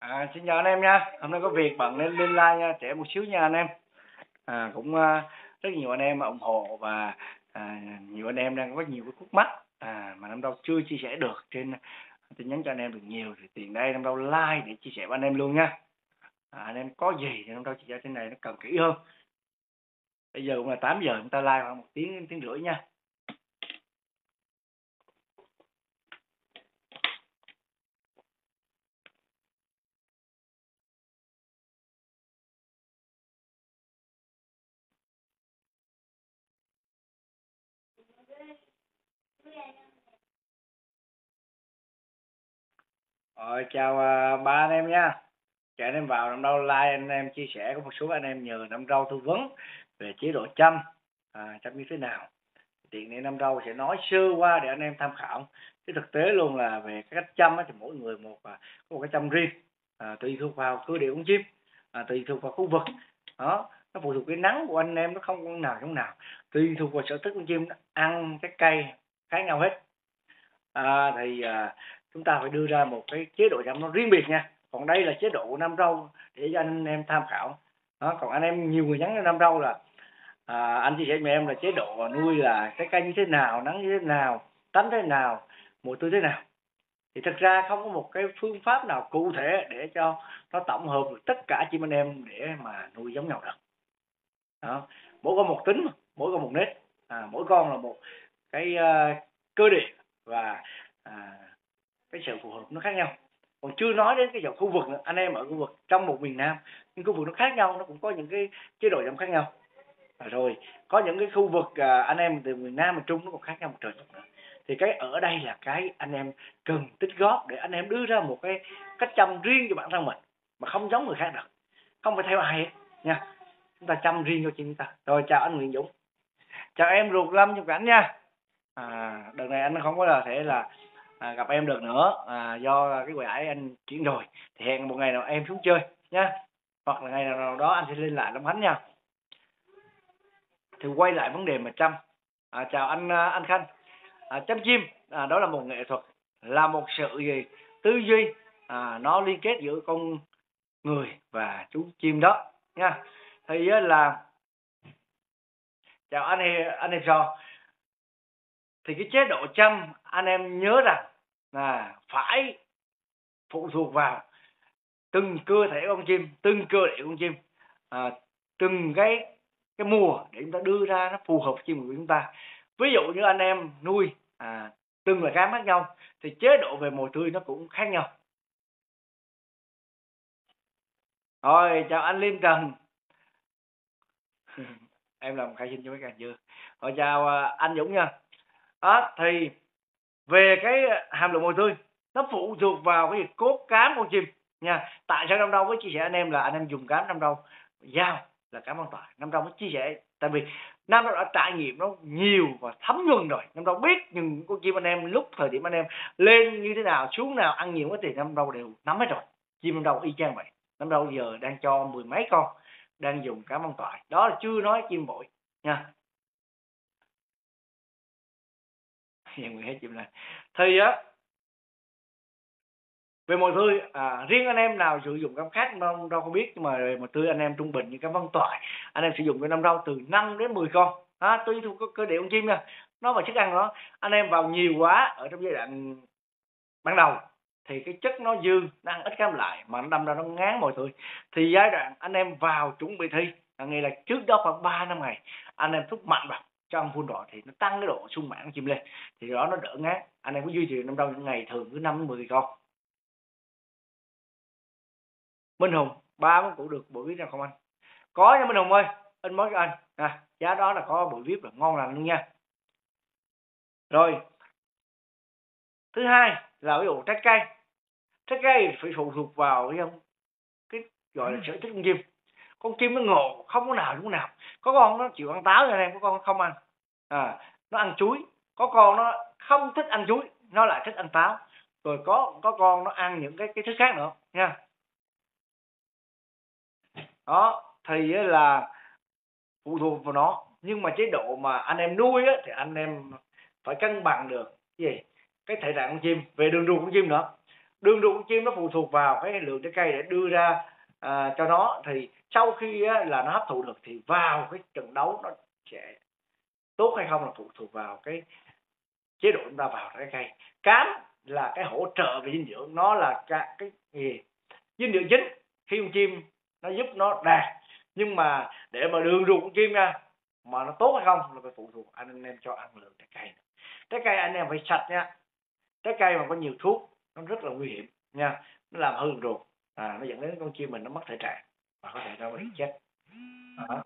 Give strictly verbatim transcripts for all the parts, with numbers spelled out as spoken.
À, xin chào anh em nha. Hôm nay có việc bận nên lên like nha, trễ một xíu nha anh em. À, cũng à, rất nhiều anh em ủng hộ và à, nhiều anh em đang có nhiều cái khúc mắc à, mà Năm Đâu chưa chia sẻ được trên tin nhắn cho anh em được nhiều thì tiền đây Năm Đâu like để chia sẻ với anh em luôn nha. À, anh em có gì thì Năm Đâu chia sẻ trên này nó cần kỹ hơn. Bây giờ cũng là tám giờ, chúng ta like khoảng một tiếng tiếng rưỡi nha. Rồi chào à, ba anh em nha. Chào anh em vào Năm Đâu like, anh em chia sẻ, có một số anh em nhờ Năm Đâu tư vấn về chế độ chăm, à, chăm như thế nào. Tiện này Năm Đâu sẽ nói sơ qua để anh em tham khảo. Cái thực tế luôn là về cái cách chăm thì mỗi người một à, có một cái chăm riêng, à, tùy thuộc vào cơ địa con chim, à, tùy thuộc vào khu vực đó, nó phụ thuộc cái nắng của anh em, nó không con nào giống nào, tùy thuộc vào sở thích con chim, nó ăn cái cây khác nhau hết. À, thì à, chúng ta phải đưa ra một cái chế độ chăm nó riêng biệt nha. Còn đây là chế độ của Năm Đâu để cho anh em tham khảo đó. Còn anh em nhiều người nhắn cho Năm Đâu là à, anh chia sẻ với em là chế độ nuôi là cái cây như thế nào, nắng như thế nào, tánh thế nào, mùa tươi thế nào. Thì thực ra không có một cái phương pháp nào cụ thể để cho nó tổng hợp được tất cả chim anh em để mà nuôi giống nhau được đó. Mỗi con một tính, mỗi con một nết, à, mỗi con là một cái uh, cơ địa và à, cái sự phù hợp nó khác nhau. Còn chưa nói đến cái dòng khu vực nữa. Anh em ở khu vực trong một miền Nam, nhưng khu vực nó khác nhau, nó cũng có những cái chế độ chăm khác nhau. Rồi có những cái khu vực à, anh em từ miền Nam miền Trung nó còn khác nhau một trời nữa. Thì cái ở đây là cái anh em cần tích góp để anh em đưa ra một cái cách chăm riêng cho bản thân mình mà không giống người khác được, không phải theo ai hết nha. Chúng ta chăm riêng cho chim chúng ta. Rồi chào anh Nguyễn Dũng, chào em Ruột Lâm Nhật Cảnh nha. À, đợt này anh không có là thể là à, gặp em được nữa, à, do cái quầy ải anh chuyển rồi, thì hẹn một ngày nào em xuống chơi nha, hoặc là ngày nào đó anh sẽ lên lại Long Khánh nha. Thì quay lại vấn đề mà chăm, à, chào anh anh Khanh. À, chăm chim à, đó là một nghệ thuật, là một sự gì tư duy, à, nó liên kết giữa con người và chú chim đó nha. Thì là chào anh anh em Sò. Thì cái chế độ chăm anh em nhớ rằng là phải phụ thuộc vào từng cơ thể con chim, từng cơ địa con chim, à, từng cái cái mùa để chúng ta đưa ra nó phù hợp với chim của chúng ta. Ví dụ như anh em nuôi à, từng là cái khác nhau thì chế độ về mùa tươi nó cũng khác nhau. Rồi chào anh Liêm Trần. Em làm khai sinh cho mấy càng chưa. Rồi chào anh Dũng nha. Đó thì về cái hàm lượng mùa tươi nó phụ thuộc vào cái việc cốt cám con chim nha. Tại sao Năm Đâu với chia sẻ anh em là anh em dùng cám Năm Đâu dao là cám an toàn, Năm Đâu mới chia sẻ tại vì Năm Đâu đã trải nghiệm nó nhiều và thấm nhuần rồi. Năm Đâu biết nhưng con chim anh em lúc thời điểm anh em lên như thế nào, xuống nào, ăn nhiều quá thì Năm Đâu đều nắm hết rồi. Chim Năm Đâu y chang vậy. Năm Đâu giờ đang cho mười mấy con đang dùng cám an toàn, đó là chưa nói chim bội nha. Hiện hết chim này thì á về mùa tươi, à, riêng anh em nào sử dụng cam khác Năm Đâu không biết, nhưng mà về mùa tươi anh em trung bình như cam Văn Toại anh em sử dụng cái Năm Đâu từ năm đến mười con, à, tùy thuộc cơ địa con chim nha, nó và chức ăn nó. Anh em vào nhiều quá ở trong giai đoạn ban đầu thì cái chất nó dư, nó ăn ít cam lại mà nó đâm ra nó ngán mùa tươi. Thì giai đoạn anh em vào chuẩn bị thi, à, nghĩa là trước đó khoảng ba năm ngày anh em thúc mạnh vào cho ăn full rồi thì nó tăng cái độ sung mãn chim lên, thì đó nó đỡ ngán. Anh em có duy trì Năm Đâu những ngày thường cứ năm đến mười con. Minh Hùng ba món củ được buổi viết nào không anh? Có nha Minh Hùng ơi, anh mới cho anh à, giá đó là có buổi viết là ngon lành luôn nha. Rồi thứ hai là ví dụ trái cây, trái cây phải phụ thuộc vào cái cái gọi là sở thích con chim. Con chim nó ngộ không có nào đúng nào, có con nó chịu ăn táo cho anh em, có con nó không ăn, à, nó ăn chuối, có con nó không thích ăn chuối, nó lại thích ăn táo, rồi có có con nó ăn những cái cái thứ khác nữa nha. Đó thì là phụ thuộc vào nó, nhưng mà chế độ mà anh em nuôi á, thì anh em phải cân bằng được cái gì, cái thể trạng con chim, về đường ruột con chim nữa. đường ruột con chim nó phụ thuộc vào cái lượng trái cây để đưa ra à, cho nó, thì sau khi á, là nó hấp thụ được thì vào cái trận đấu nó sẽ tốt hay không là phụ thuộc vào cái chế độ chúng ta vào trái cây. Cám là cái hỗ trợ về dinh dưỡng, nó là cái, cái gì dinh dưỡng chính khi con chim nó giúp nó đạt, nhưng mà để mà đường ruột con chim nha mà nó tốt hay không là phải phụ thuộc anh em cho ăn lượng trái cây. Trái cây anh em phải sạch nha, trái cây mà có nhiều thuốc nó rất là nguy hiểm nha, nó làm hư ruột, à, nó dẫn đến con chim mình nó mất thể trạng và có thể nó bị chết. Đó.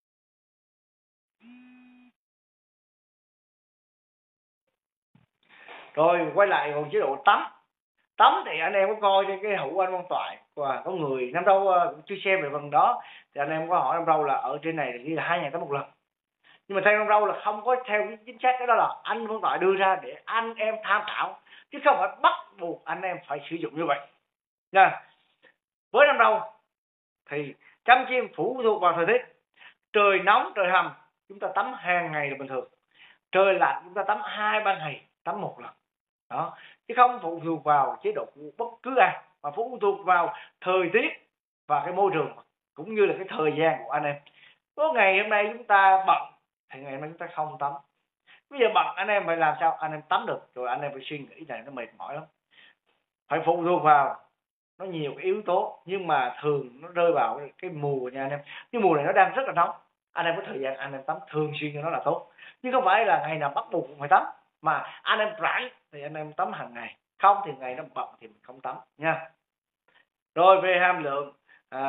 Rồi quay lại còn chế độ tắm. Tắm thì anh em có coi trên cái hũ anh Văn Toại và có người Nam Râu cũng chưa xem về phần đó, thì anh em có hỏi Nam Râu là ở trên này ghi là hai ngày tắm một lần, nhưng mà theo Nam Râu là không có theo cái chính xác, cái đó là anh Văn Toại đưa ra để anh em tham khảo chứ không phải bắt buộc anh em phải sử dụng như vậy nha. Với Nam Râu thì chăm chim phụ thuộc vào thời tiết, trời nóng trời hầm chúng ta tắm hàng ngày là bình thường, trời lạnh chúng ta tắm hai ba ngày tắm một lần đó, chứ không phụ thuộc vào chế độ của bất cứ ai, mà phụ thuộc vào thời tiết và cái môi trường cũng như là cái thời gian của anh em. Có ngày hôm nay chúng ta bận thì ngày hôm nay chúng ta không tắm, bây giờ bận anh em phải làm sao anh em tắm được, rồi anh em phải suy nghĩ này nó mệt mỏi lắm, phải phụ thuộc vào nó nhiều cái yếu tố, nhưng mà thường nó rơi vào cái mùa nha anh em. Cái mùa này nó đang rất là nóng, anh em có thời gian anh em tắm thường xuyên cho nó là tốt, nhưng không phải là ngày nào bắt buộc phải tắm, mà anh em rảnh thì anh em tắm hàng ngày, không thì ngày nó bận thì mình không tắm nha. Rồi về hàm lượng à,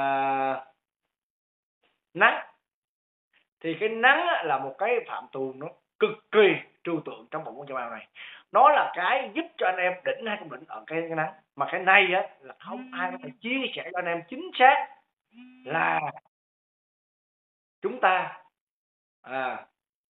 nắng thì cái nắng là một cái phạm trù nó cực kỳ trừu tượng trong bộ môn thể thao này, nó là cái giúp cho anh em đỉnh hay không đỉnh ở cái, cái nắng, mà cái này á là không ai có thể chia sẻ cho anh em chính xác là chúng ta à,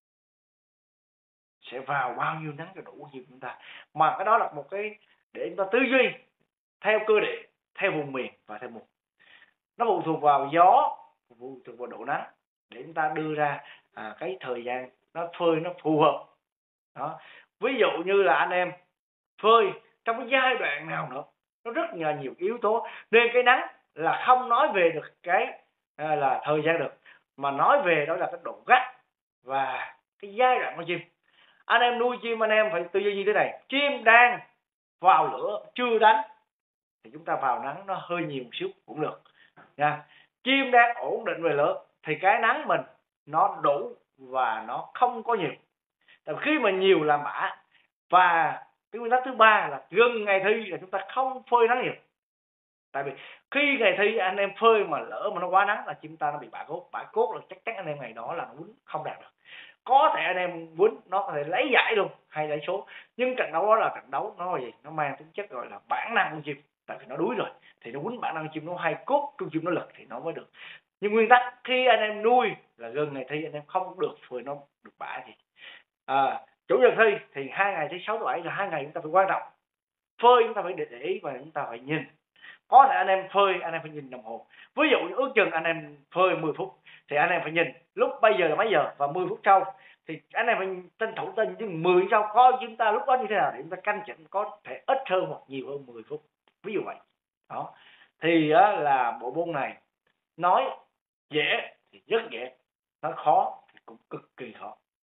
sẽ vào bao nhiêu nắng cho đủ gì chúng ta, mà cái đó là một cái để chúng ta tư duy theo cơ địa, theo vùng miền và theo mùa, nó phụ thuộc vào gió, phụ thuộc vào độ nắng để chúng ta đưa ra à, cái thời gian nó phơi nó phù hợp đó. Ví dụ như là anh em phơi trong cái giai đoạn nào nữa, nó rất là nhiều yếu tố, nên cái nắng là không nói về được cái à, là thời gian được, mà nói về đó là cái độ gắt và cái giai đoạn của chim. Anh em nuôi chim anh em phải tư duy như thế này, chim đang vào lửa chưa đánh thì chúng ta vào nắng nó hơi nhiều một xíu cũng được nha. Chim đang ổn định về lửa thì cái nắng mình nó đủ và nó không có nhiều, tại khi mà nhiều làm bã. Và cái nguyên tắc thứ ba là gần ngày thi là chúng ta không phơi nắng nhiều, tại vì khi ngày thi anh em phơi mà lỡ mà nó quá nắng là chim ta nó bị bã cốt, bã cốt là chắc chắn anh em ngày đó là nó quýnh không đạt được, có thể anh em quýnh nó có thể lấy giải luôn hay lấy số, nhưng trận đấu đó là trận đấu nó là gì, nó mang tính chất gọi là bản năng của chim, tại vì nó đuối rồi thì nó quýnh bản năng của chim, nó hay cốt trong chim nó lực thì nó mới được. Nhưng nguyên tắc khi anh em nuôi là gần ngày thi anh em không được phơi nó được bã gì. À, chủ nhật thi thì hai ngày thứ sáu thứ bảy là hai ngày chúng ta phải quan trọng, phơi chúng ta phải để ý và chúng ta phải nhìn, có thể anh em phơi anh em phải nhìn đồng hồ, ví dụ như ước chừng anh em phơi mười phút thì anh em phải nhìn lúc bây giờ là mấy giờ và mười phút sau thì anh em phải tranh thủ tên nhưng mười phút sau coi chúng ta lúc đó như thế nào để chúng ta canh chỉnh có thể ít hơn hoặc nhiều hơn mười phút, ví dụ vậy đó. Thì á, là bộ môn này nói dễ thì rất dễ, nói khó thì cũng cực kỳ khó.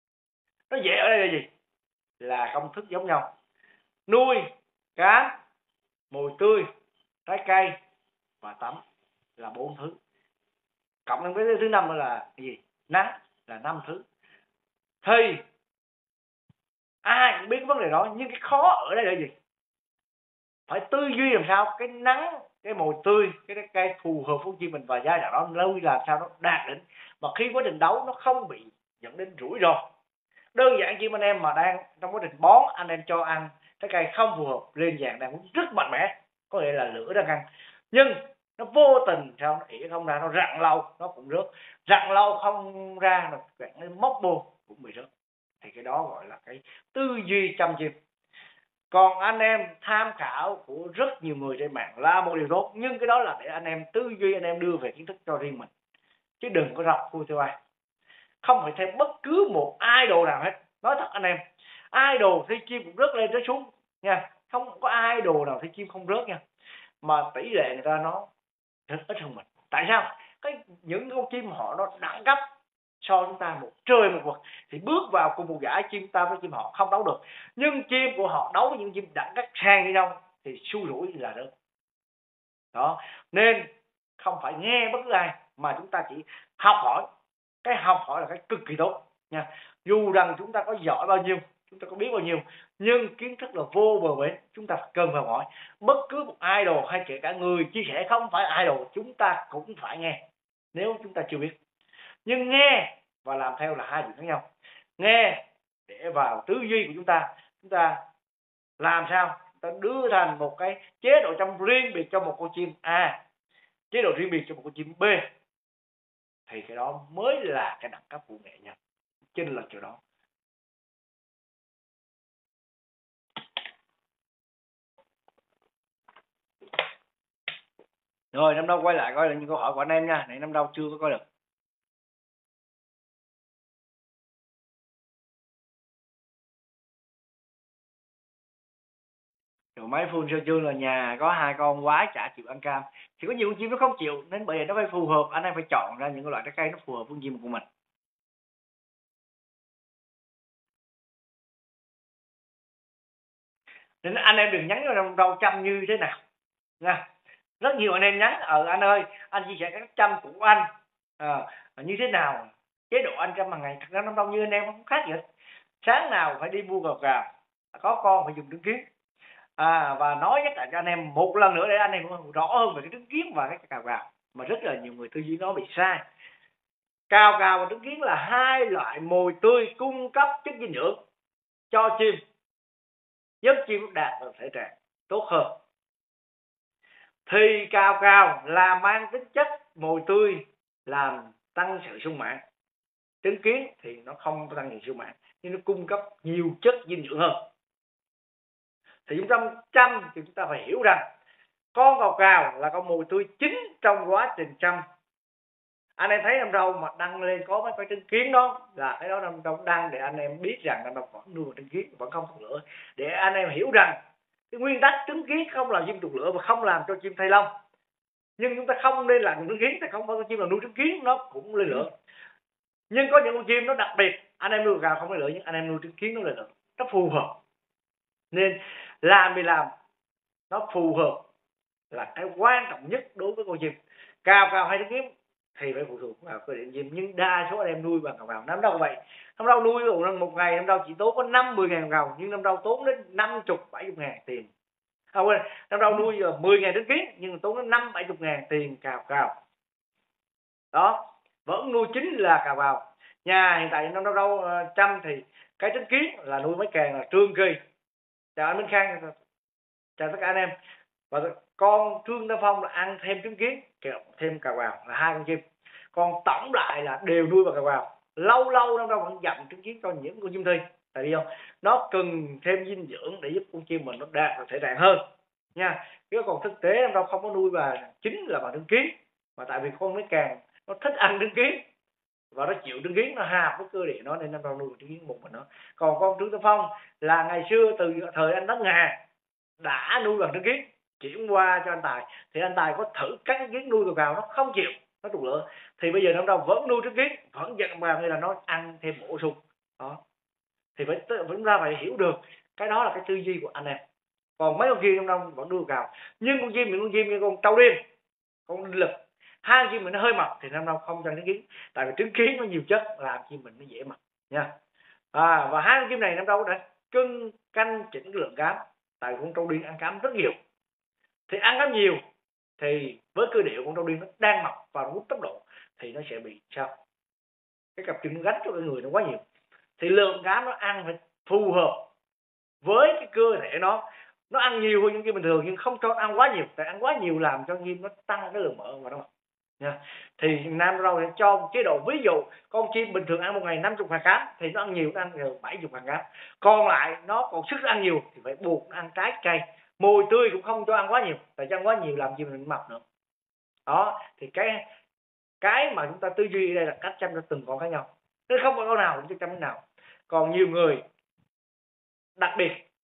Nó dễ ở đây là gì, là công thức giống nhau, nuôi cám, mồi tươi, trái cây và tắm là bốn thứ, cộng lên với thứ năm là gì, nắng là năm thứ. Thì ai cũng biết vấn đề đó, nhưng cái khó ở đây là gì, phải tư duy làm sao cái nắng, cái mồi tươi, cái trái cây phù hợp với chim mình và giai đoạn đó nuôi làm sao nó đạt đỉnh, mà khi quá trình đấu nó không bị dẫn đến rủi ro. Đơn giản chim anh em mà đang trong quá trình bón anh em cho ăn trái cây không phù hợp lên dạng đang rất mạnh mẽ, có nghĩa là lửa đang ăn, nhưng nó vô tình sao nó ỉa không ra, nó rặn lâu nó cũng rớt, rặn lâu không ra nó nó móc vô cũng bị rớt, thì cái đó gọi là cái tư duy chăm chim. Còn anh em tham khảo của rất nhiều người trên mạng là một điều tốt, nhưng cái đó là để anh em tư duy, anh em đưa về kiến thức cho riêng mình, chứ đừng có rọc khui theo ai, không phải theo bất cứ một idol nào hết. Nói thật anh em, idol thi chim cũng rất lên rất xuống nha, Không có ai đồ nào thấy chim không rớt nha, mà tỷ lệ người ta nó rất ít hơn mình. Tại sao? Cái những con chim họ nó đẳng cấp so chúng ta một trời một vực, thì bước vào cùng một giải chim ta với chim họ không đấu được, nhưng chim của họ đấu với những chim đẳng cấp sang như nhau thì xui rủi là rớt. Đó, nên không phải nghe bất cứ ai, mà chúng ta chỉ học hỏi. Cái học hỏi là cái cực kỳ tốt nha. Dù rằng chúng ta có giỏi bao nhiêu, chúng ta có biết bao nhiêu, nhưng kiến thức là vô bờ bến, chúng ta cần phải hỏi. Bất cứ một idol hay kể cả người chia sẻ không phải idol, chúng ta cũng phải nghe nếu chúng ta chưa biết. Nhưng nghe và làm theo là hai chuyện khác nhau. Nghe để vào tư duy của chúng ta, chúng ta làm sao ta đưa thành một cái chế độ chăm riêng biệt cho một con chim A, chế độ riêng biệt cho một con chim B, thì cái đó mới là cái đẳng cấp của nghệ nhân. Chênh lệch chỗ đó. Rồi Năm Đâu quay lại coi là những câu hỏi của anh em nha. Này Năm Đâu chưa có coi được. Rồi máy phun sơ chương là nhà có hai con quái chả chịu ăn cam. Thì có nhiều con chim nó không chịu, nên bởi vì nó phải phù hợp. Anh em phải chọn ra những loại trái cây nó phù hợp với chim của mình. Nên anh em đừng nhắn cho Năm Đâu chăm như thế nào nha. Rất nhiều anh em nhắn, ờ anh ơi, anh chia sẻ các chăm của anh à, như thế nào, chế độ ăn chăm hàng ngày. Thật ra Năm Đâu như anh em không khác vậy. Sáng nào phải đi mua gạo gà, có con phải dùng trứng kiến. À, và nói nhắc lại cho anh em một lần nữa để anh em rõ hơn về cái trứng kiến và cái cào gạo, mà rất là nhiều người tư duy nó bị sai. Cào gạo và trứng kiến là hai loại mồi tươi cung cấp chất dinh dưỡng cho chim, giúp chim đạt được thể trạng tốt hơn. Thì cào cào là mang tính chất mồi tươi làm tăng sự sung mãn, trứng kiến thì nó không tăng sự sung mãn nhưng nó cung cấp nhiều chất dinh dưỡng hơn. Thì chúng ta chăm thì chúng ta phải hiểu rằng con cào cào là con mồi tươi chính trong quá trình chăm. Anh em thấy Năm Đâu mà đăng lên có mấy cái trứng kiến đó là cái đó Năm Đâu đăng để anh em biết rằng Năm Đâu vẫn nuôi một trứng kiến, vẫn không thụt lửa, để anh em hiểu rằng cái nguyên tắc trứng kiến không làm chim thụt lửa và không làm cho chim thay lông. Nhưng chúng ta không nên làm trứng kiến, tại không phải con chim nào nuôi trứng kiến nó cũng lên lửa. Nhưng có những con chim nó đặc biệt, anh em nuôi cào không lên lửa, nhưng anh em nuôi trứng kiến nó lên lửa, nó phù hợp. Nên làm thì làm nó phù hợp là cái quan trọng nhất đối với con chim. Cào cào hay trứng kiến thì phải phụ thuộc vào cơ địa chim, nhưng đa số anh em nuôi bằng cào cào. Năm Đâu vậy, Năm Đâu nuôi một ngày Năm Đâu chỉ tốn có năm mươi ngàn cào, nhưng Năm Đâu tốn đến năm mươi bảy mươi ngàn tiền. À quên, Năm Đâu nuôi mười ngàn trứng kiến nhưng tốn đến năm bảy mươi ngàn tiền cào cào. Đó, vẫn nuôi chính là cào cào. Nhà hiện tại Năm Đâu uh, chăm thì cái trứng kiến là nuôi mấy càng là Trương Kỳ. Chào anh Minh Khang, chào tất cả anh em. Và con Trương Tam Phong là ăn thêm trứng kiến thêm cào cào, là hai con chim. Còn tổng lại là đều nuôi vào cào cào. Lâu lâu Năm Đâu vẫn dặm trứng kiến cho những con chim thi. Tại vì không, nó cần thêm dinh dưỡng để giúp con chim mình nó đạt được thể trạng hơn nha. Chứ còn thực tế Năm Đâu không có nuôi và chính là bằng trứng kiến, mà tại vì con mấy càng nó thích ăn trứng kiến và nó chịu trứng kiến, nó hạp với cơ địa nó, nên Năm Đâu nuôi trứng kiến một mình nó. Còn con Trương Tam Phong là ngày xưa từ thời anh Tấn Hà đã nuôi bằng trứng kiến, chuyển qua cho anh Tài, thì anh Tài có thử cắt trứng kiến nuôi cào cào, nó không chịu, nó trục lửa. Thì bây giờ Năm Đâu vẫn nuôi trứng kiến, vẫn dặn vào như là nó ăn thêm bổ sung. Đó, thì phải chúng ta phải hiểu được cái đó là cái tư duy của anh em. Còn mấy con chim Năm Đâu vẫn nuôi cào, nhưng con chim những con chim như con trâu điên, con đinh lực, hai con chim mình nó hơi mập thì Năm Đâu không cho trứng kiến, tại vì trứng kiến nó nhiều chất làm chim mình nó dễ mập nha. À, và hai con chim này Năm Đâu đã cân canh chỉnh cái lượng cám, tại con trâu điên ăn cám rất nhiều. Thì ăn cám nhiều thì với cơ địa con trâu điên nó đang mập và hút tốc độ thì nó sẽ bị sao? Cái cặp chân gánh cho cái người nó quá nhiều. Thì lượng cám nó ăn phải phù hợp với cái cơ thể nó. Nó ăn nhiều hơn những chim bình thường, nhưng không cho ăn quá nhiều, tại ăn quá nhiều làm cho chim nó tăng cái lượng mỡ và nó mập nha. Thì Nam Đâu sẽ cho một chế độ, ví dụ con chim bình thường ăn một ngày năm mươi hạt cám thì nó ăn nhiều, nó ăn bảy mươi hạt cám. Còn lại nó còn sức ăn nhiều thì phải buộc nó ăn trái cây, mồi tươi cũng không cho ăn quá nhiều, tại cho ăn quá nhiều làm chim mình mập nữa. Đó, thì cái cái mà chúng ta tư duy đây là cách chăm cho từng con khác nhau, chứ không phải con nào cũng chăm cái nào. Còn nhiều người đặc biệt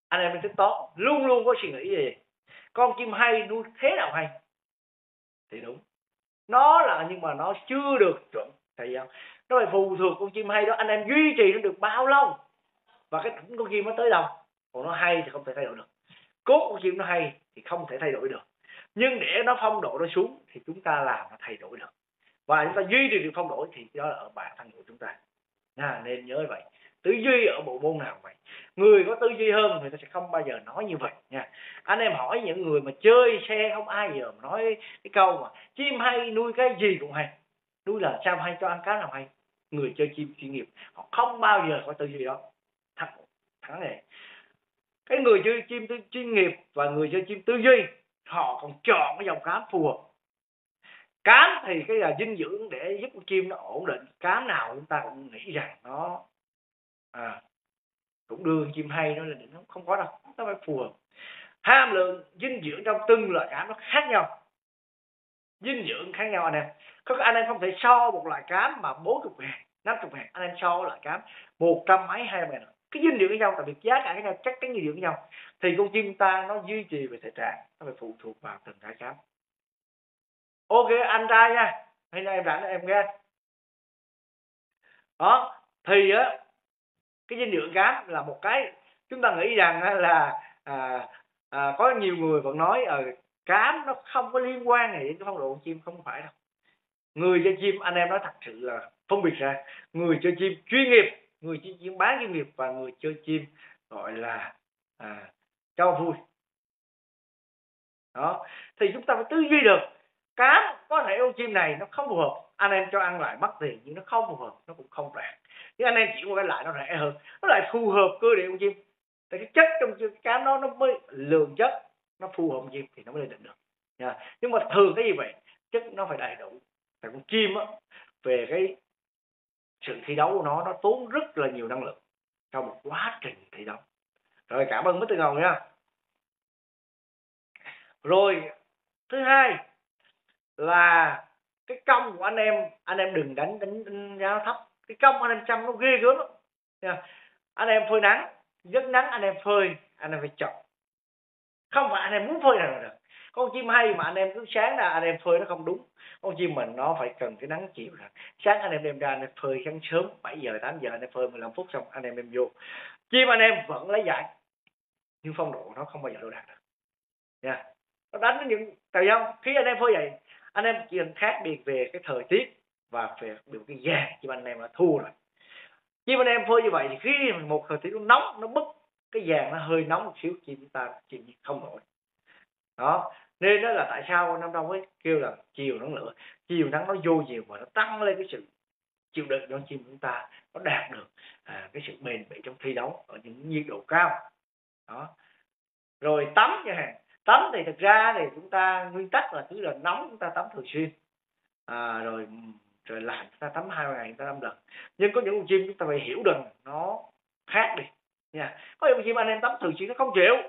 Anh em nên tính toán, luôn luôn có suy nghĩ gì con chim hay nuôi thế nào hay thì đúng, nó là nhưng mà nó chưa được chuẩn. Tại sao? Nó phải phụ thuộc con chim hay đó, anh em duy trì nó được bao lâu và cái đỉnh con chim nó tới đâu. Còn nó hay thì không thể thay đổi được, cốt con chim nó hay thì không thể thay đổi được, nhưng để nó phong độ nó xuống thì chúng ta làm nó thay đổi được, và chúng ta duy trì được phong độ thì đó là ở bản thân của chúng ta. À, nên nhớ vậy, tư duy ở bộ môn nào vậy, người có tư duy hơn người ta sẽ không bao giờ nói như vậy nha. Anh em hỏi những người mà chơi xe không ai giờ mà nói cái câu mà chim hay nuôi cái gì cũng hay, nuôi là sao hay, cho ăn cá nào hay. Người chơi chim chuyên nghiệp họ không bao giờ có tư duy đó. Thắng thắng này, cái người chơi chim tư chuyên nghiệp và người chơi chim tư duy họ còn chọn cái dòng cám phù hợp. Cám thì cái là dinh dưỡng để giúp con chim nó ổn định, cám nào chúng ta cũng nghĩ rằng nó à, cũng đưa con chim hay nó lên đỉnh, không có đâu, nó phải phù hợp. Hàm lượng dinh dưỡng trong từng loại cám nó khác nhau, dinh dưỡng khác nhau anh em. Có anh em không thể so một loại cám mà bốn mươi ngàn, năm mươi ngàn, anh em so loại cám một trăm mấy hai ngàn, cái dinh dưỡng với nhau, tại vì giá cả khác nhau, chắc chắn dinh dưỡng với nhau thì con chim ta nó duy trì về thể trạng nó phải phụ thuộc vào từng cái cám. Ok anh trai nha, hay là em rảnh em nghe đó. Thì á cái dinh dưỡng cám là một cái chúng ta nghĩ rằng là à, à, có nhiều người vẫn nói ở à, cám nó không có liên quan gì đến phong độ con chim, không phải đâu. Người chơi chim anh em nói thật sự là phân biệt ra người chơi chim chuyên nghiệp, người chơi chim bán chuyên nghiệp và người chơi chim gọi là à, cho vui đó. Thì chúng ta phải tư duy được, cám có thể con chim này nó không phù hợp, anh em cho ăn lại mất tiền nhưng nó không phù hợp, nó cũng không rẻ. Nhưng anh em chuyển qua cái lại nó rẻ hơn, nó lại phù hợp cơ địa con chim. Thì cái chất trong cái cám đó nó mới lượng chất nó phù hợp con chim thì nó mới lên đỉnh được nha. Nhưng mà thường cái gì vậy, chất nó phải đầy đủ. Tại con chim á, về cái sự thi đấu của nó nó tốn rất là nhiều năng lượng trong một quá trình thi đấu. Rồi cảm ơn mít Ngọc nha. Rồi thứ hai là cái công của anh em, anh em đừng đánh đánh, đánh giá thấp. Cái công anh em chăm nó ghê gớm lắm nha. Anh em phơi nắng, giấc nắng anh em phơi, anh em phải chọn, không phải anh em muốn phơi nào là được. Con chim hay mà anh em cứ sáng ra anh em phơi nó không đúng. Con chim mình nó phải cần cái nắng chiều rồi. Sáng anh em đem ra anh em phơi sáng sớm bảy giờ tám giờ anh em phơi mười lăm phút xong anh em đem vô. Chim anh em vẫn lấy giải nhưng phong độ nó không bao giờ đâu đạt được nha. Nó đánh những tại không khi anh em phơi vậy anh em chỉ cần khác biệt về cái thời tiết và về biểu cái vàng chim anh em đã thua rồi. Chim anh em phơi như vậy thì khi một thời tiết nó nóng nó bức cái vàng nó hơi nóng một xíu chim chúng ta chim không nổi đó. Nên đó là tại sao năm đông ấy kêu là chiều nắng lửa, chiều nắng nó vô nhiều và nó tăng lên cái sự chịu đựng cho chim chúng ta, nó đạt được à, cái sự bền bỉ trong thi đấu ở những nhiệt độ cao đó. Rồi tắm chẳng hạn, tắm thì thực ra thì chúng ta nguyên tắc là cứ là nóng chúng ta tắm thường xuyên à, rồi rồi lạnh chúng ta tắm hai ngày chúng ta năm lần. Nhưng có những con chim chúng ta phải hiểu rằng nó khác đi nha. Có những con chim anh em tắm thường xuyên nó không chịu,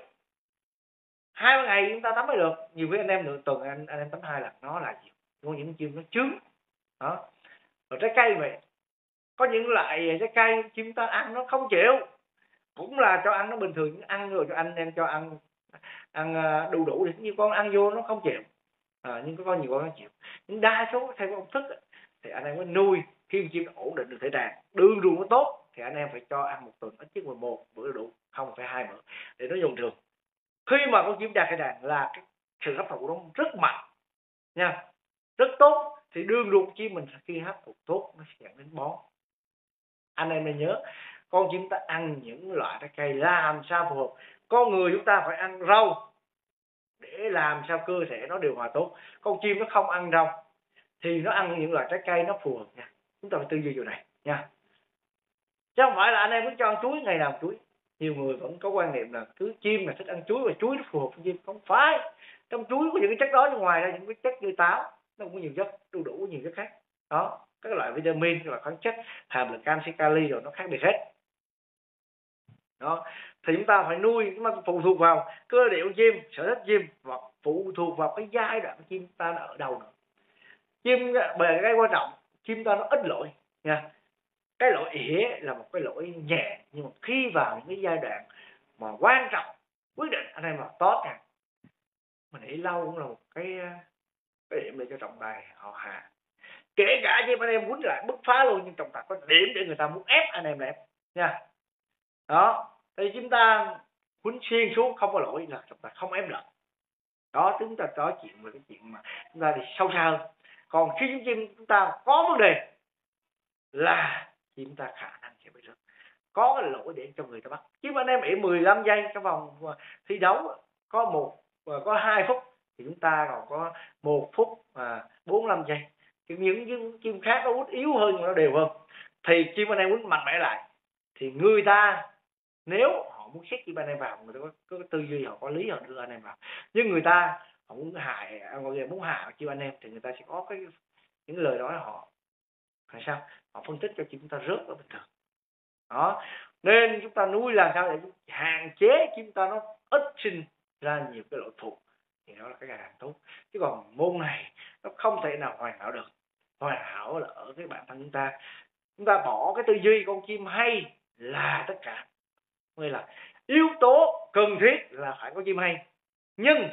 hai ba ngày chúng ta tắm mới được. Nhiều khi anh em nửa tuần anh anh em tắm hai lần nó là gì, có những con chim nó trứng đó. Rồi trái cây vậy, có những loại trái cây chim ta ăn nó không chịu, cũng là cho ăn nó bình thường, ăn rồi cho anh em cho ăn ăn đu đủ thì nhiều con ăn vô nó không chịu à, nhưng có con nhiều con nó chịu. Nhưng đa số theo công thức thì anh em mới nuôi khi chim ổn định được thể trạng, đường ruộng nó tốt thì anh em phải cho ăn một tuần ít nhất mười một bữa đủ, không phải hai bữa để nó dùng thường. Khi mà con chim đạt thể trạng là cái sự hấp thụ của nó rất mạnh nha, rất tốt, thì đường ruột chim mình khi hấp thụ tốt nó sẽ dẫn đến bón. Anh em nên nhớ con chim ta ăn những loại trái cây làm sao phù hợp. Con người chúng ta phải ăn rau để làm sao cơ thể nó điều hòa tốt. Con chim nó không ăn rau thì nó ăn những loại trái cây nó phù hợp nha. Chúng ta phải tư duy điều này nha, chứ không phải là anh em cứ cho ăn chuối ngày nào chuối. Nhiều người vẫn có quan niệm là cứ chim là thích ăn chuối và chuối nó phù hợp với chim. Không phải, trong chuối có những cái chất đó, nhưng ngoài ra những cái chất như táo nó cũng có nhiều chất, đu đủ nhiều chất khác đó, các loại vitamin, các loại khoáng chất, hàm lượng canxi, kali rồi nó khác biệt hết đó. Thì chúng ta phải nuôi, chúng ta phụ thuộc vào cơ địa của chim, sở thích chim, và phụ thuộc vào cái giai đoạn của chim ta ở đâu nữa. Chim về cái quan trọng, chim ta nó ít lỗi nha. Cái lỗi ỉa là một cái lỗi nhẹ, nhưng mà khi vào những cái giai đoạn mà quan trọng quyết định anh em là tốt nha. Mình nghĩ lâu cũng là một cái cái điểm để cho trọng tài họ hạ, kể cả như anh em quýnh lại bứt phá luôn, nhưng trọng tài có điểm để người ta muốn ép anh em là ép nha. Đó thì chúng ta quýnh xuyên xuống không có lỗi là trọng tài không ép được. Đó, chúng ta nói chuyện về cái chuyện mà chúng ta đi sâu xa hơn. Còn khi chim chúng ta có vấn đề là chúng ta khả năng sẽ bị rớt, có cái lỗi để cho người ta bắt. Chứ anh em ỉ mười lăm giây trong vòng thi đấu có một có hai phút thì chúng ta còn có một phút và bốn mươi lăm giây. Thì những, những chim khác nó quýnh yếu hơn, nó đều hơn, thì chim anh em quýnh mạnh mẽ lại thì người ta nếu họ muốn xét chim anh em vào, người ta có, có, có tư duy, họ có lý, họ đưa anh em vào. Nhưng người ta họ muốn hại, mọi người muốn hại chim anh em thì người ta sẽ có cái những lời nói họ là sao, họ phân tích cho chúng ta rớt ở bình thường. Đó nên chúng ta nuôi làm sao để hạn chế chúng ta nó ít sinh ra nhiều cái lỗi thuộc, thì đó là cái càng tốt. Chứ còn môn này nó không thể nào hoàn hảo được. Hoàn hảo là ở cái bản thân chúng ta, chúng ta bỏ cái tư duy con chim hay là tất cả, nghĩa là yếu tố cần thiết là phải có chim hay, nhưng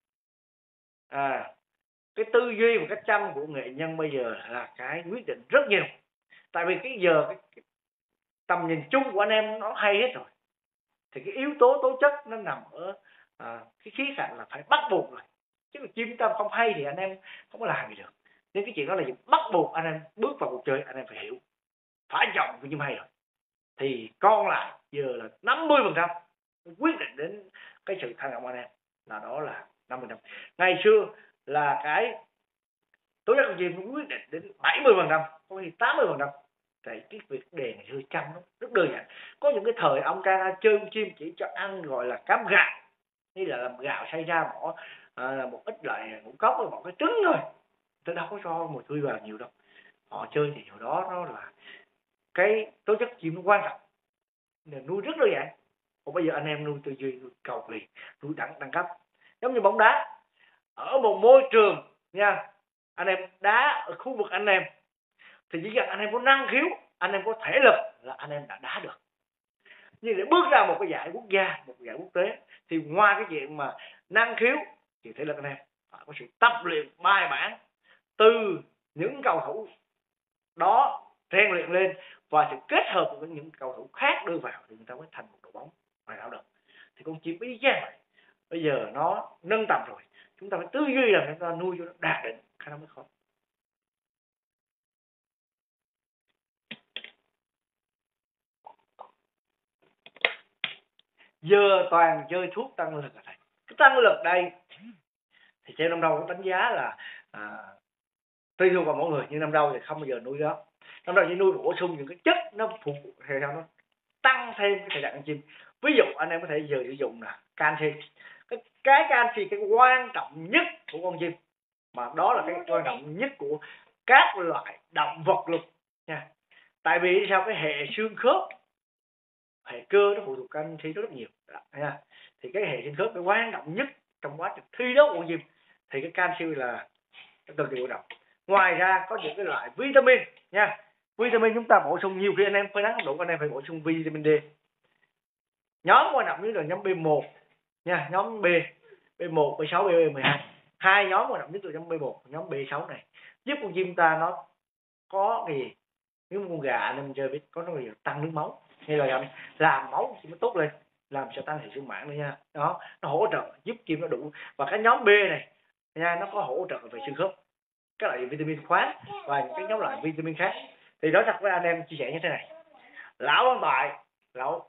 à, cái tư duy và cách chăm của nghệ nhân bây giờ là cái quyết định rất nhiều. Tại vì cái giờ cái, cái tầm nhìn chung của anh em nó hay hết rồi, thì cái yếu tố tố chất nó nằm ở à, cái khía cạnh là phải bắt buộc rồi. Chứ mà chim ta không hay thì anh em không có làm gì được. Nên cái chuyện đó là gì? Bắt buộc anh em bước vào cuộc chơi, anh em phải hiểu, phải chọn cái chim hay rồi. Thì còn lại giờ là năm mươi phần trăm quyết định đến cái sự thành công anh em, là đó là năm mươi phần trăm. Ngày xưa là cái tố chất con chim quyết định đến bảy mươi phần trăm, có khi tám mươi phần trăm. Tại cái việc đề ngày xưa chăm nó rất đơn giản. Có những cái thời ông ca chơi con chim chỉ cho ăn gọi là cám gạo, như là làm gạo xay ra bỏ à, là một ít loại ngũ cốc và một cái trứng thôi, tôi đâu có cho mùi tươi vào nhiều đâu. Họ chơi thì điều đó nó là cái tố chất chim nó quan trọng, nên nuôi rất đơn giản. Còn bây giờ anh em nuôi tư duy, nuôi cầu kỳ, nuôi đẳng đẳng cấp, giống như bóng đá ở một môi trường nha. Anh em đá ở khu vực anh em thì chỉ cần anh em có năng khiếu, anh em có thể lực là anh em đã đá được. Nhưng để bước ra một cái giải quốc gia, một giải quốc tế thì ngoài cái chuyện mà năng khiếu thì thể lực anh em phải có sự tập luyện bài bản từ những cầu thủ đó rèn luyện lên, và sự kết hợp với những cầu thủ khác đưa vào thì người ta mới thành một đội bóng hoàn hảo được. Thì con chim y chang vậy, bây giờ nó nâng tầm rồi, chúng ta phải tư duy là chúng ta nuôi cho nó đạt đến khả năng mới khó. Giờ toàn chơi thuốc tăng lực rồi thầy. Cái tăng lực đây thì theo năm đâu có đánh giá là à, tùy thuộc vào mỗi người, nhưng năm đâu thì không bao giờ nuôi đó. Năm đâu chỉ nuôi bổ sung những cái chất nó phụ thì sao nó tăng thêm cái thời trạng con chim. Ví dụ anh em có thể giờ sử dụng là canxi. Cái, cái canxi cái quan trọng nhất của con chim, mà đó là cái quan trọng nhất của các loại động vật luôn nha. Tại vì sao, cái hệ xương khớp, hệ cơ nó phụ thuộc canxi nó rất nhiều nha. Thì cái hệ xương khớp cái quan trọng nhất trong quá trình thi đấu của con chim thì cái canxi là cực kỳ quan trọng. Ngoài ra có những cái loại vitamin nha. Vitamin chúng ta bổ sung nhiều khi anh em phơi nắng không đủ, anh em phải bổ sung vitamin D. Nhóm quan trọng nhất là nhóm B một nha, nhóm B, B một, B sáu, B mười hai. Hai nhóm quan trọng nhất là nhóm B một, nhóm B sáu này giúp con chim ta nó có cái gì? Nếu con gà anh em chơi biết có nó gì tăng nước máu, hay là làm, làm máu chim nó tốt lên, làm cho tăng hệ số mảng nữa nha. Đó, nó hỗ trợ giúp chim nó đủ. Và cái nhóm B này nha, nó có hỗ trợ về xương khớp, các loại vitamin khoáng và những cái nhóm loại vitamin khác. Thì nói thật với anh em chia sẻ như thế này, lão hiện tại lão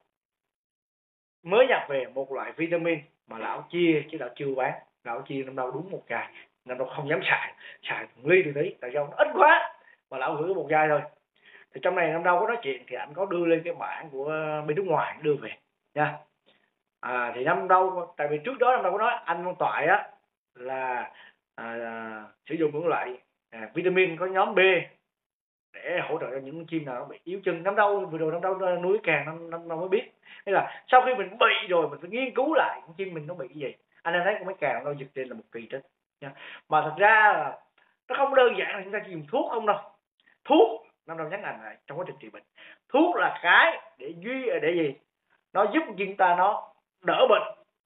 mới nhập về một loại vitamin mà lão chia chứ lão chưa bán. Lão chia năm đâu đúng một chai, năm đâu không dám xài, xài ly từ tí tại sao nó ít quá, mà lão gửi một chai thôi. Thì trong này năm đâu có nói chuyện thì anh có đưa lên cái bản của bên nước ngoài đưa về nha. À, thì năm đâu tại vì trước đó năm đâu có nói anh Văn Toại á là à, à, sử dụng những loại à, vitamin có nhóm B để hỗ trợ cho những con chim nào nó bị yếu chân. Năm đâu vừa rồi năm đâu nuôi càng năm năm đâu mới biết, hay là sau khi mình bị rồi mình phải nghiên cứu lại con chim mình nó bị cái gì. Anh em thấy con mấy càng đâu giật trên là một kỳ tích nha. Mà thật ra là nó không đơn giản là chúng ta chỉ dùng thuốc không đâu. Thuốc năm đâu nhắc ngành này trong quá trình trị bệnh, thuốc là cái để duy để gì nó giúp chúng ta nó đỡ bệnh,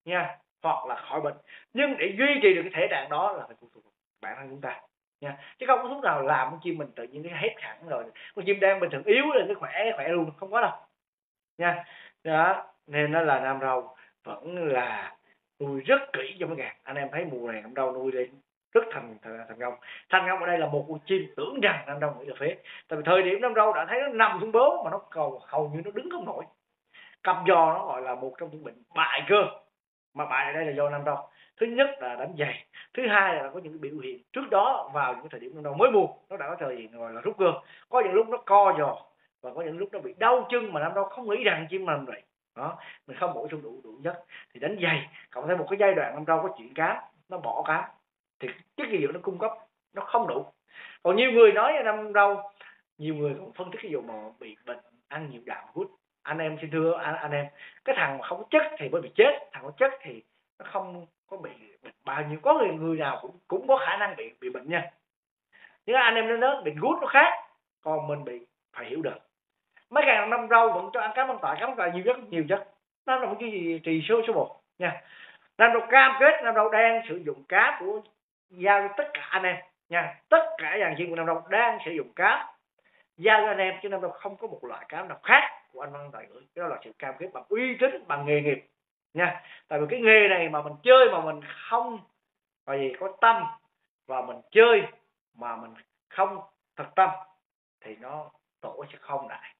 nha, hoặc là khỏi bệnh. Nhưng để duy trì được cái thể trạng đó là phải phụ thuộc vào bản thân chúng ta nha, chứ không có thuốc nào làm con chim mình tự nhiên cái hết hẳn rồi con chim đang bình thường yếu lên cái khỏe khỏe luôn, không có đâu nha. Đó nên nó là nam rau vẫn là nuôi rất kỹ cho mấy gà. Anh em thấy mùa này nam rau nuôi lên rất thành thành, thành công. Thành công ở đây là một con chim tưởng rằng nam rau nghĩ là phế, tại vì thời điểm nam rau đã thấy nó nằm xuống bố mà nó cầu hầu như nó đứng không nổi. Cặp giò nó gọi là một trong những bệnh bại cơ, mà bại ở đây là do nam rau. Thứ nhất là đánh giày, thứ hai là có những biểu hiện trước đó vào những thời điểm nam rau mới mua nó đã có thời hiện gọi là rút cơ, có những lúc nó co giò và có những lúc nó bị đau chân mà nam rau không nghĩ rằng chim làm vậy đó, mình không bổ sung đủ đủ chất thì đánh giày, cộng thêm một cái giai đoạn nam rau có chuyện cám, nó bỏ cám thì chất dinh dưỡng nó cung cấp nó không đủ. Còn nhiều người nói nam rau, nhiều người cũng phân tích cái vụ mà bị bệnh ăn nhiều đạm gút. Anh em xin thưa anh, anh em, cái thằng mà không có chất thì mới bị chết, thằng có chất thì nó không có bị bệnh bao nhiêu. Có người người nào cũng cũng có khả năng bị bị bệnh nha, nhưng anh em nên nói bệnh gút nó khác, còn mình bị phải hiểu được. Mấy càng năm rau vẫn cho ăn cám ăn tỏi, cám ăn tỏi nhiều chất nhiều chất, nó là một cái gì trì số số một nha. Nam rau cam kết nam rau đang sử dụng cám của giao cho tất cả anh em nha, tất cả dàn chiên của nam rau đang sử dụng cám giao cho anh em, chứ nam rau không có một loại cám nào khác của anh Văn Tài gửi. Cái đó là sự cam kết bằng uy tín, bằng nghề nghiệp nha. Tại vì cái nghề này mà mình chơi mà mình không và gì có tâm, và mình chơi mà mình không thật tâm thì nó tổ sẽ không lại.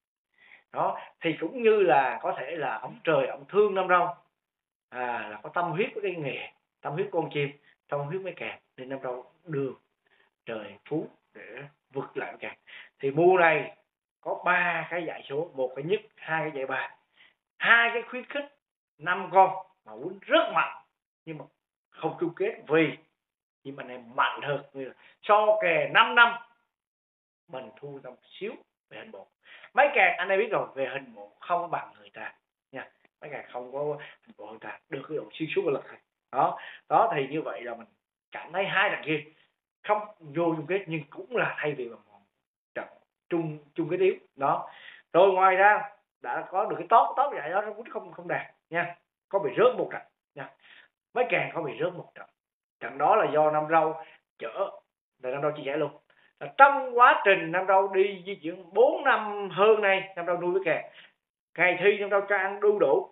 Đó thì cũng như là có thể là ông trời ông thương nam rau, à, là có tâm huyết với cái nghề, tâm huyết con chim, tâm huyết với càng, nên nam rau đưa trời phú để vượt lại càng. Thì mùa này có ba cái dạy số, một cái nhất, hai cái dạy ba, hai cái khuyến khích năm con mà quýnh rất mạnh nhưng mà không chung kết vì nhưng mà này mạnh hơn. So kè năm năm mình thu một xíu về hình bộ. Mấy càng anh em biết rồi, về hình bộ không bằng người ta nha, mấy càng không có hình bộ người ta được cái độ xuyên suốt của lực này. Đó đó thì như vậy là mình cảm thấy hai thằng kia không vô chung kết nhưng cũng là thay vì bằng trận chung chung cái yếu đó. Rồi ngoài ra đã có được cái tốt tốt vậy đó, nó cũng không không đạt nha, có bị rớt một trận nha, mấy càng có bị rớt một trận. Trận đó là do nam rau chở, là nam rau chia sẻ luôn là trong quá trình nam rau đi di chuyển bốn năm hơn nay nam rau nuôi với càng, ngày thi nam rau cho ăn đu đủ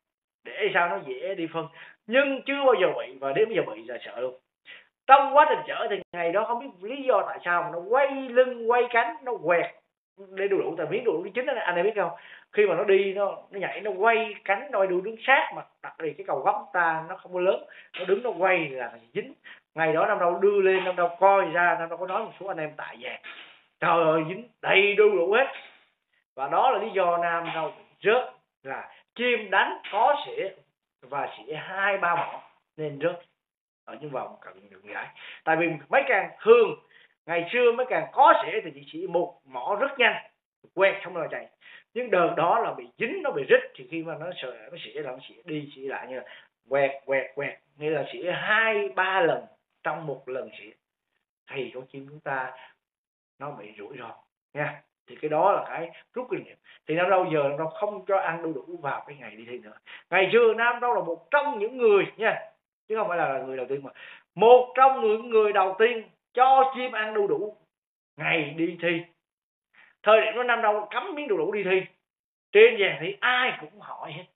để sao nó dễ đi phân, nhưng chưa bao giờ bị, và đến bây giờ bị là sợ luôn. Trong quá trình chở thì ngày đó không biết lý do tại sao mà nó quay lưng quay cánh nó quẹt để đu đủ, tại miếng đu đủ cái chính đó, anh em biết không, khi mà nó đi nó nó nhảy nó quay cánh nó đu đứng sát mà đặc biệt cái cầu góc ta nó không có lớn, nó đứng nó quay là dính. Ngày đó năm đâu đưa lên năm đâu coi ra, năm đâu có nói một số anh em tại về trời ơi dính đầy đu đủ hết, và đó là lý do nam đâu rớt, là chim đánh có sỉa và sỉa hai ba mỏ nên rớt ở những vòng cận đường giải. Tại vì mấy càng thường ngày xưa mấy càng có sỉa thì chỉ một mỏ rất nhanh quẹt xong rồi chạy, nhưng đợt đó là bị dính, nó bị rít, thì khi mà nó sợ nó sỉa là nó sỉa đi sỉa lại, như là quẹt quẹt quẹt, như là sỉa hai ba lần trong một lần sỉa thì con chim chúng ta nó bị rủi ro nha. Thì cái đó là cái rút kinh nghiệm. Thì nam đâu giờ nó không cho ăn đu đủ vào cái ngày đi thi nữa. Ngày xưa nam đâu là một trong những người nha, chứ không phải là người đầu tiên, mà một trong những người đầu tiên cho chim ăn đu đủ ngày đi thi. Thời điểm đó nam đâu cấm miếng đu đủ đi thi, trên vàng thì ai cũng hỏi hết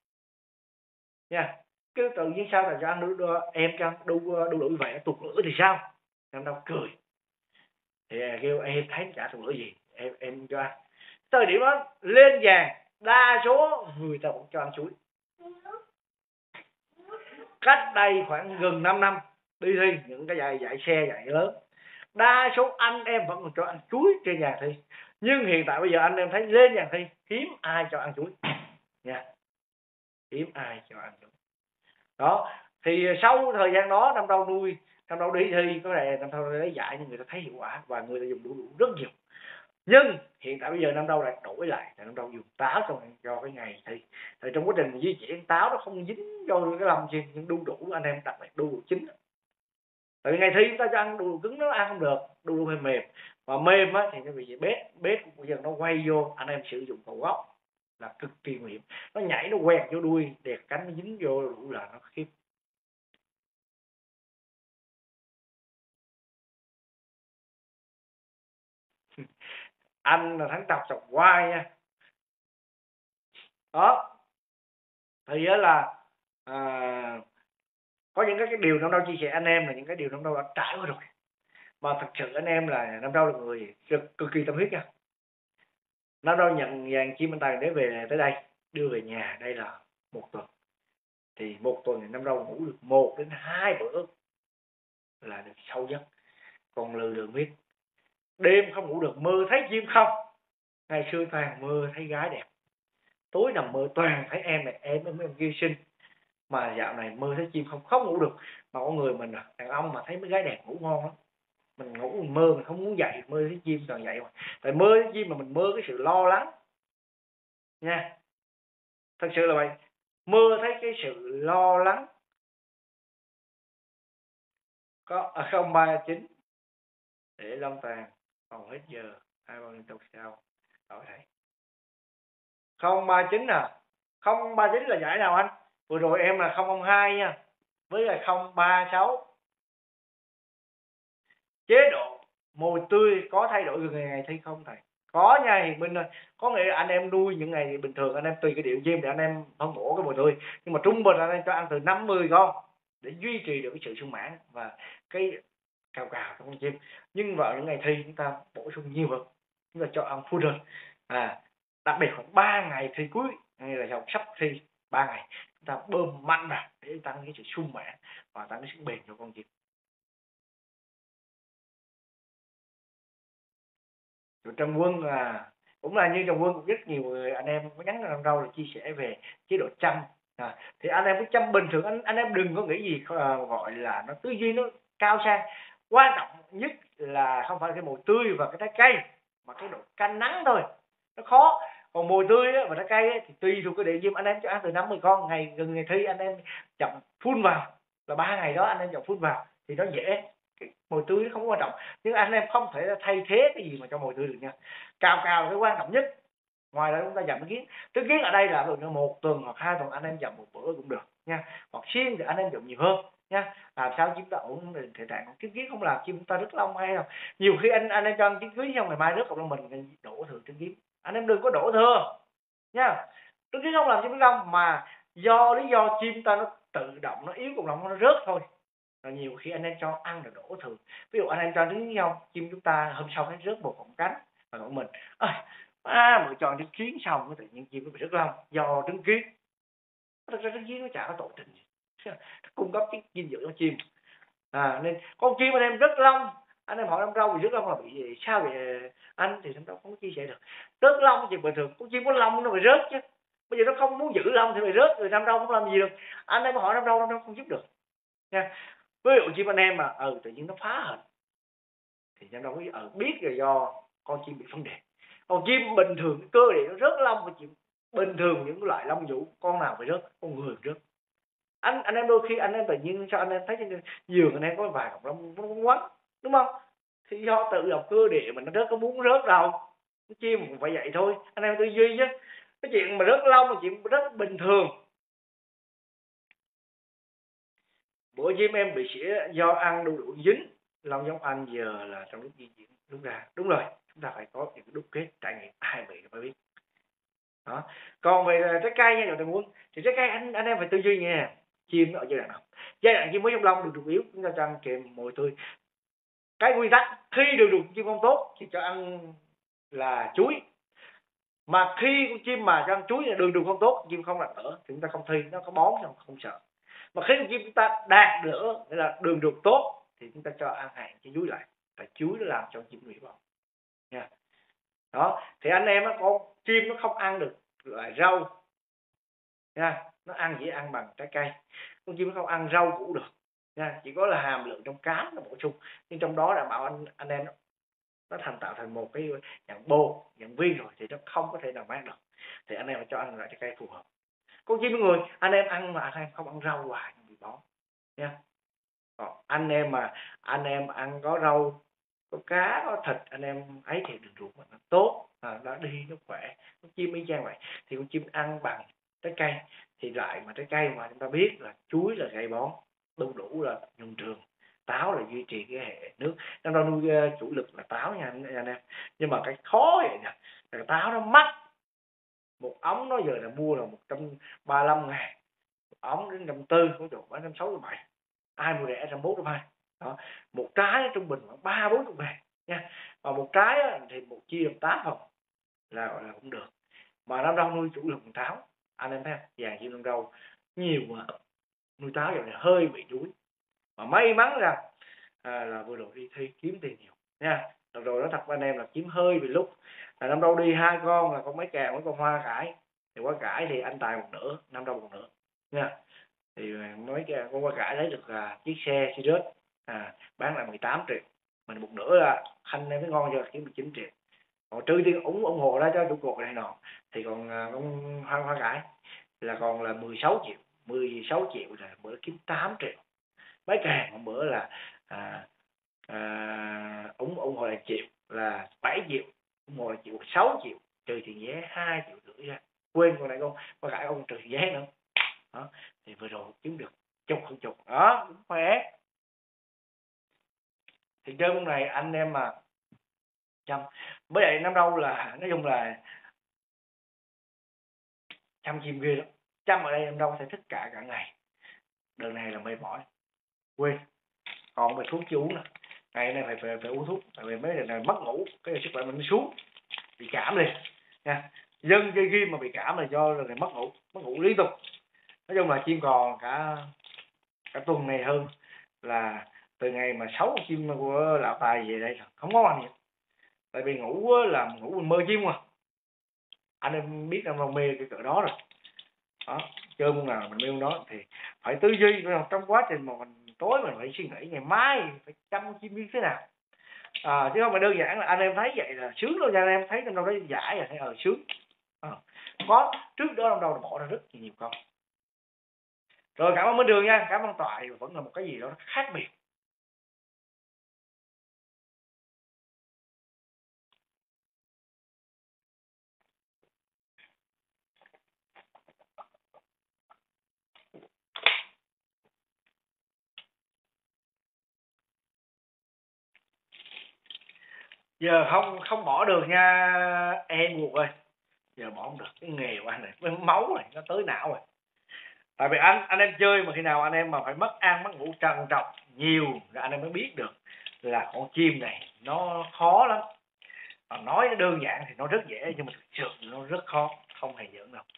nha. Cứ tự nhiên sao là cho ăn đu, đu em cho ăn đu đu đủ vậy tụt lửa thì sao? Nam đâu cười thì kêu em thấy chả tụt lửa gì, em em cho ăn. Thời điểm đó lên vàng đa số người ta cũng cho ăn chuối. Cách đây khoảng gần năm năm đi thi những cái dạy dạy xe dạy lớn, đa số anh em vẫn còn cho ăn chuối trên vàng thi. Nhưng hiện tại bây giờ anh em thấy lên vàng thi hiếm ai cho ăn chuối nha, hiếm ai cho ăn chuối. Đó thì sau thời gian đó năm đâu nuôi, năm đâu đi thi có này, năm đâu lấy dạy nhưng người ta thấy hiệu quả và người ta dùng đủ đủ rất nhiều. Nhưng hiện tại bây giờ năm đâu lại đổi lại là năm đâu dùng táo trong cho cái ngày thi. Thì trong quá trình di chuyển táo nó không dính vô cái lông chim, nhưng đu đủ anh em đặc biệt đu đủ chín. Tại vì ngày thi chúng ta cho ăn đu đủ cứng nó ăn không được, đu đủ hơi mềm, và mềm á thì nó bị bết bết bây giờ nó quay vô, anh em sử dụng cầu góc là cực kỳ nguy hiểm, nó nhảy nó quẹt vô đuôi đẹp cánh nó dính vô đủ là nó khiếp. Anh là tháng Chọc chọc hoài nha. Đó thì á là à, có những cái, cái điều Năm Đâu chia sẻ anh em là những cái điều Năm Đâu đã trải qua rồi, mà thật sự anh em là Năm Đâu là người cực, cực kỳ tâm huyết nha. Năm Đâu nhận dàn chim anh Tài để về tới đây, đưa về nhà đây là một tuần, thì một tuần thì Năm Đâu ngủ được một đến hai bữa là được sâu giấc. Còn Lừ Đường biết đêm không ngủ được, mơ thấy chim không. Ngày xưa toàn mơ thấy gái đẹp, tối nằm mơ toàn thấy em này em em em kia xinh, mà dạo này mơ thấy chim không, không ngủ được. Mà con người mình à, đàn ông mà thấy mấy gái đẹp ngủ ngon lắm, mình ngủ mình mơ mình không muốn dậy, mơ thấy chim toàn vậy mà. Tại mơ thấy chim mà mình mơ cái sự lo lắng nha, thật sự là vậy. Mơ thấy cái sự lo lắng. Có à, không ba chín để Long Tàn còn hết giờ hai bao liên tục sao đổi thầy không ba chín à. Không ba chín là giải nào anh? Vừa rồi em là không không hai nha, với là không ba sáu. Chế độ mồi tươi có thay đổi từ ngày ngày thi không thầy? Có nha Hiền Minh ơi. Có nghĩa là anh em nuôi những ngày bình thường anh em tùy cái điệu chim để anh em phân bổ cái mồi tươi, nhưng mà trung bình anh em cho ăn từ năm mươi con để duy trì được cái sự sung mãn và cái cào cào trong con chim. Nhưng vào những ngày thi chúng ta bổ sung nhiều hơn, chúng ta cho ăn full rồi. À, đặc biệt khoảng ba ngày thi cuối hay là học sắp thi ba ngày chúng ta bơm mạnh vào để tăng cái sự sung mãn và tăng cái sức bền cho con chim. Rồi Trần Quân à, cũng là như Trần Quân cũng rất nhiều người anh em có nhắn lần đâu là chia sẻ về chế độ chăm. À, thì anh em cứ chăm bình thường, anh anh em đừng có nghĩ gì à, gọi là nó tư duy nó cao sang. Quan trọng nhất là không phải cái mồi tươi và cái trái cây, mà cái độ canh nắng thôi, nó khó. Còn mồi tươi á, và trái cây á, thì tùy thuộc cái địa điểm anh em cho ăn từ năm mươi con, ngày gần ngày thi anh em chậm phun vào là ba ngày đó anh em chậm phun vào thì nó dễ. Cái mồi tươi nó không quan trọng, nhưng anh em không thể thay thế cái gì mà cho mồi tươi được nha. Cào cào cái quan trọng nhất. Ngoài ra chúng ta dặm trứng kiến. Trứng kiến ở đây là một tuần hoặc hai tuần anh em dặm một bữa cũng được nha, hoặc xiên thì anh em dặm nhiều hơn nha, làm sao chúng ta ổn định thể trạng. Trứng kiến không làm chim chúng ta rất lông hay không. Nhiều khi anh anh em cho ăn trứng kiến xong ngày mai rớt vào mình đổ thừa trứng kiến, anh em đừng có đổ thừa nha. Trứng kiến không làm chim lông, mà do lý do chim ta nó tự động nó yếu cộng đồng nó rớt thôi. Và nhiều khi anh em cho ăn là đổ thừa. Ví dụ anh em cho trứng nhau chim chúng ta hôm sau nó rớt một cọng cánh và của mình à, à mà cho trứng kiến xong cái tự nhiên chim nó bị rớt lông do trứng kiến. Thật ra trứng kiến nó chả có tội tình gì, nó cung cấp cái dinh dưỡng cho chim. À, nên con chim anh em rớt lông, anh em hỏi Năm Râu thì rớt lông là bị gì? Sao vậy anh? Thì Năm Râu không có chia sẻ được. Rớt lông thì bình thường con chim có lông nó phải rớt chứ, bây giờ nó không muốn giữ lông thì phải rớt, rồi Năm Râu không làm gì được. Anh em hỏi Năm Râu, Năm Râu không giúp được nha. Ví dụ chim anh em mà ừ tự nhiên nó phá hình thì Năm Râu biết ừ biết là do con chim bị vấn đề. Còn chim bình thường cái cơ địa nó rớt lông, mà chim bình thường những loại lông vũ con nào phải rớt, con người rớt. Anh anh em đôi khi anh em tự nhiên cho anh em thấy trên giường anh em có vài cọng lông nó quấn, đúng không? Thì do tự động cơ địa mình nó rớt, có muốn rớt đâu. Cái chim cũng phải vậy thôi, anh em tư duy chứ. Cái chuyện mà rớt lông là chuyện rất bình thường. Bữa chim em bị sỉa do ăn đu đủ dính lông giống anh, giờ là trong lúc di chuyển đúng ra. Đúng rồi, chúng ta phải có những đúc kết trải nghiệm, ai bị phải biết. Đó. Còn về trái cây nha Trần Quân, thì trái cây anh anh em phải tư duy nha. Chim nó ở giai đoạn nào? Giai đoạn chim mới trong lông được đục yếu chúng ta cho ăn kèm mồi tươi. Cái quy tắc khi đường ruột chim không tốt thì cho ăn là chuối, mà khi con chim mà cho ăn chuối là đường ruột không tốt, chim không đạt đỡ thì chúng ta không thi, nó có bón không không sợ. Mà khi con chim chúng ta đạt đỡ nghĩa là đường ruột tốt thì chúng ta cho ăn hạn cho chuối lại, và chuối nó làm cho chim hủy bón nha. Đó thì anh em á, con chim nó không ăn được loại rau nha, nó ăn chỉ ăn bằng trái cây. Con chim nó không ăn rau củ được nha, chỉ có là hàm lượng trong cám nó bổ sung, nhưng trong đó đảm bảo anh anh em nó thành tạo thành một cái dạng bô dạng viên rồi thì nó không có thể nào mang được, thì anh em phải cho ăn loại trái cây phù hợp. Con chim người anh em ăn mà anh em không ăn rau hoài bị bón nha. Còn anh em mà anh em ăn có rau có cá có thịt anh em ấy thì đường ruột mà nó tốt, à, nó đi nó khỏe. Con chim y chang vậy, thì con chim ăn bằng trái cây thì lại mà trái cây mà chúng ta biết là chuối là gây bón, đu đủ là nhuần trường, Táo là duy trì cái hệ nước. Năm rau nuôi uh, chủ lực là táo nha anh em. Nhưng mà cái khó vậy nè, là táo nó mắc. Một ống nó giờ là mua là một trăm ba mươi lăm ngàn, một ống đến trăm tư, có chỗ bán trăm sáu mươi bảy, ai mua rẻ trăm bốn trăm hai. Đó, một trái trung bình khoảng ba bốn chục ngàn nha. Và một trái á, thì một chia làm tám phần là gọi là cũng được. Mà năm rau nuôi chủ lực táo, anh em thấy không? Vàng chim năm rau nhiều mà nuôi táo giờ này hơi bị đuối. Mà may mắn rằng à, là vừa rồi đi thi kiếm tiền nhiều nha. Rồi, rồi đó thật anh em là kiếm hơi bị lúc là năm rau đi hai con là con mấy càng với con hoa cải, thì hoa cải thì anh tài một nửa, năm rau một nửa nha. Thì mấy cái con hoa cải lấy được à, chiếc xe Sirius à, bán là mười tám triệu, mình một nửa là khanh em mới ngon cho kiếm mười chín triệu. Còn trừ tiền ủng ủng hộ ra cho trụ cột này nọ thì còn à, con hoa hoa cải là còn là mười sáu triệu, mười sáu triệu là bữa kiếm tám triệu. Mấy càng hôm bữa là à, à, ủng ủng hộ là triệu là bảy triệu, ủng hộ là triệu sáu triệu, trừ tiền vé hai triệu rưỡi ra. Quên con này con có cả ông trừ vé nữa. Đó, thì vừa rồi kiếm được chục hơn chục đó, cũng khỏe. Thì chơi môn này anh em mà chăm với lại năm đâu là nói chung là chăm chim ghê lắm. Chăm ở đây năm đâu sẽ thích cả cả ngày, đợt này là mệt mỏi quên còn về thuốc chưa uống nè, ngày nay phải phải, phải uống thuốc, tại vì mấy ngày này mất ngủ cái sức khỏe mình nó xuống, bị cảm liền nha. Dân chơi game mà bị cảm là do là mất ngủ, mất ngủ liên tục. Nói chung là chim còn cả cả tuần này hơn là từ ngày mà sáu chim của lão tài về đây không có ăn gì, tại vì ngủ là ngủ mình mơ chim mà anh em biết em mê cái cỡ đó rồi. Đó, chơi môn nào mình mê môn đó thì phải tư duy trong quá trình mà mình tối mình phải suy nghĩ ngày mai phải chăm chim như thế nào. À, chứ không phải đơn giản là anh em thấy vậy là sướng đâu nha, anh em thấy trong đâu đó giải là thấy ờ sướng. À, có trước đó trong đâu bỏ ra rất nhiều công. Rồi cảm ơn Minh Đường nha, cảm ơn Toại, vẫn là một cái gì đó khác biệt. Giờ không không bỏ được nha em buộc ơi, giờ bỏ không được, cái nghề của anh này cái máu này nó tới não rồi. Tại vì anh anh em chơi mà khi nào anh em mà phải mất ăn mất ngủ trằn trọc nhiều rồi anh em mới biết được là con chim này nó khó lắm. Mà nói đơn giản thì nó rất dễ nhưng mà thực sự nó rất khó, không hề giỡn đâu.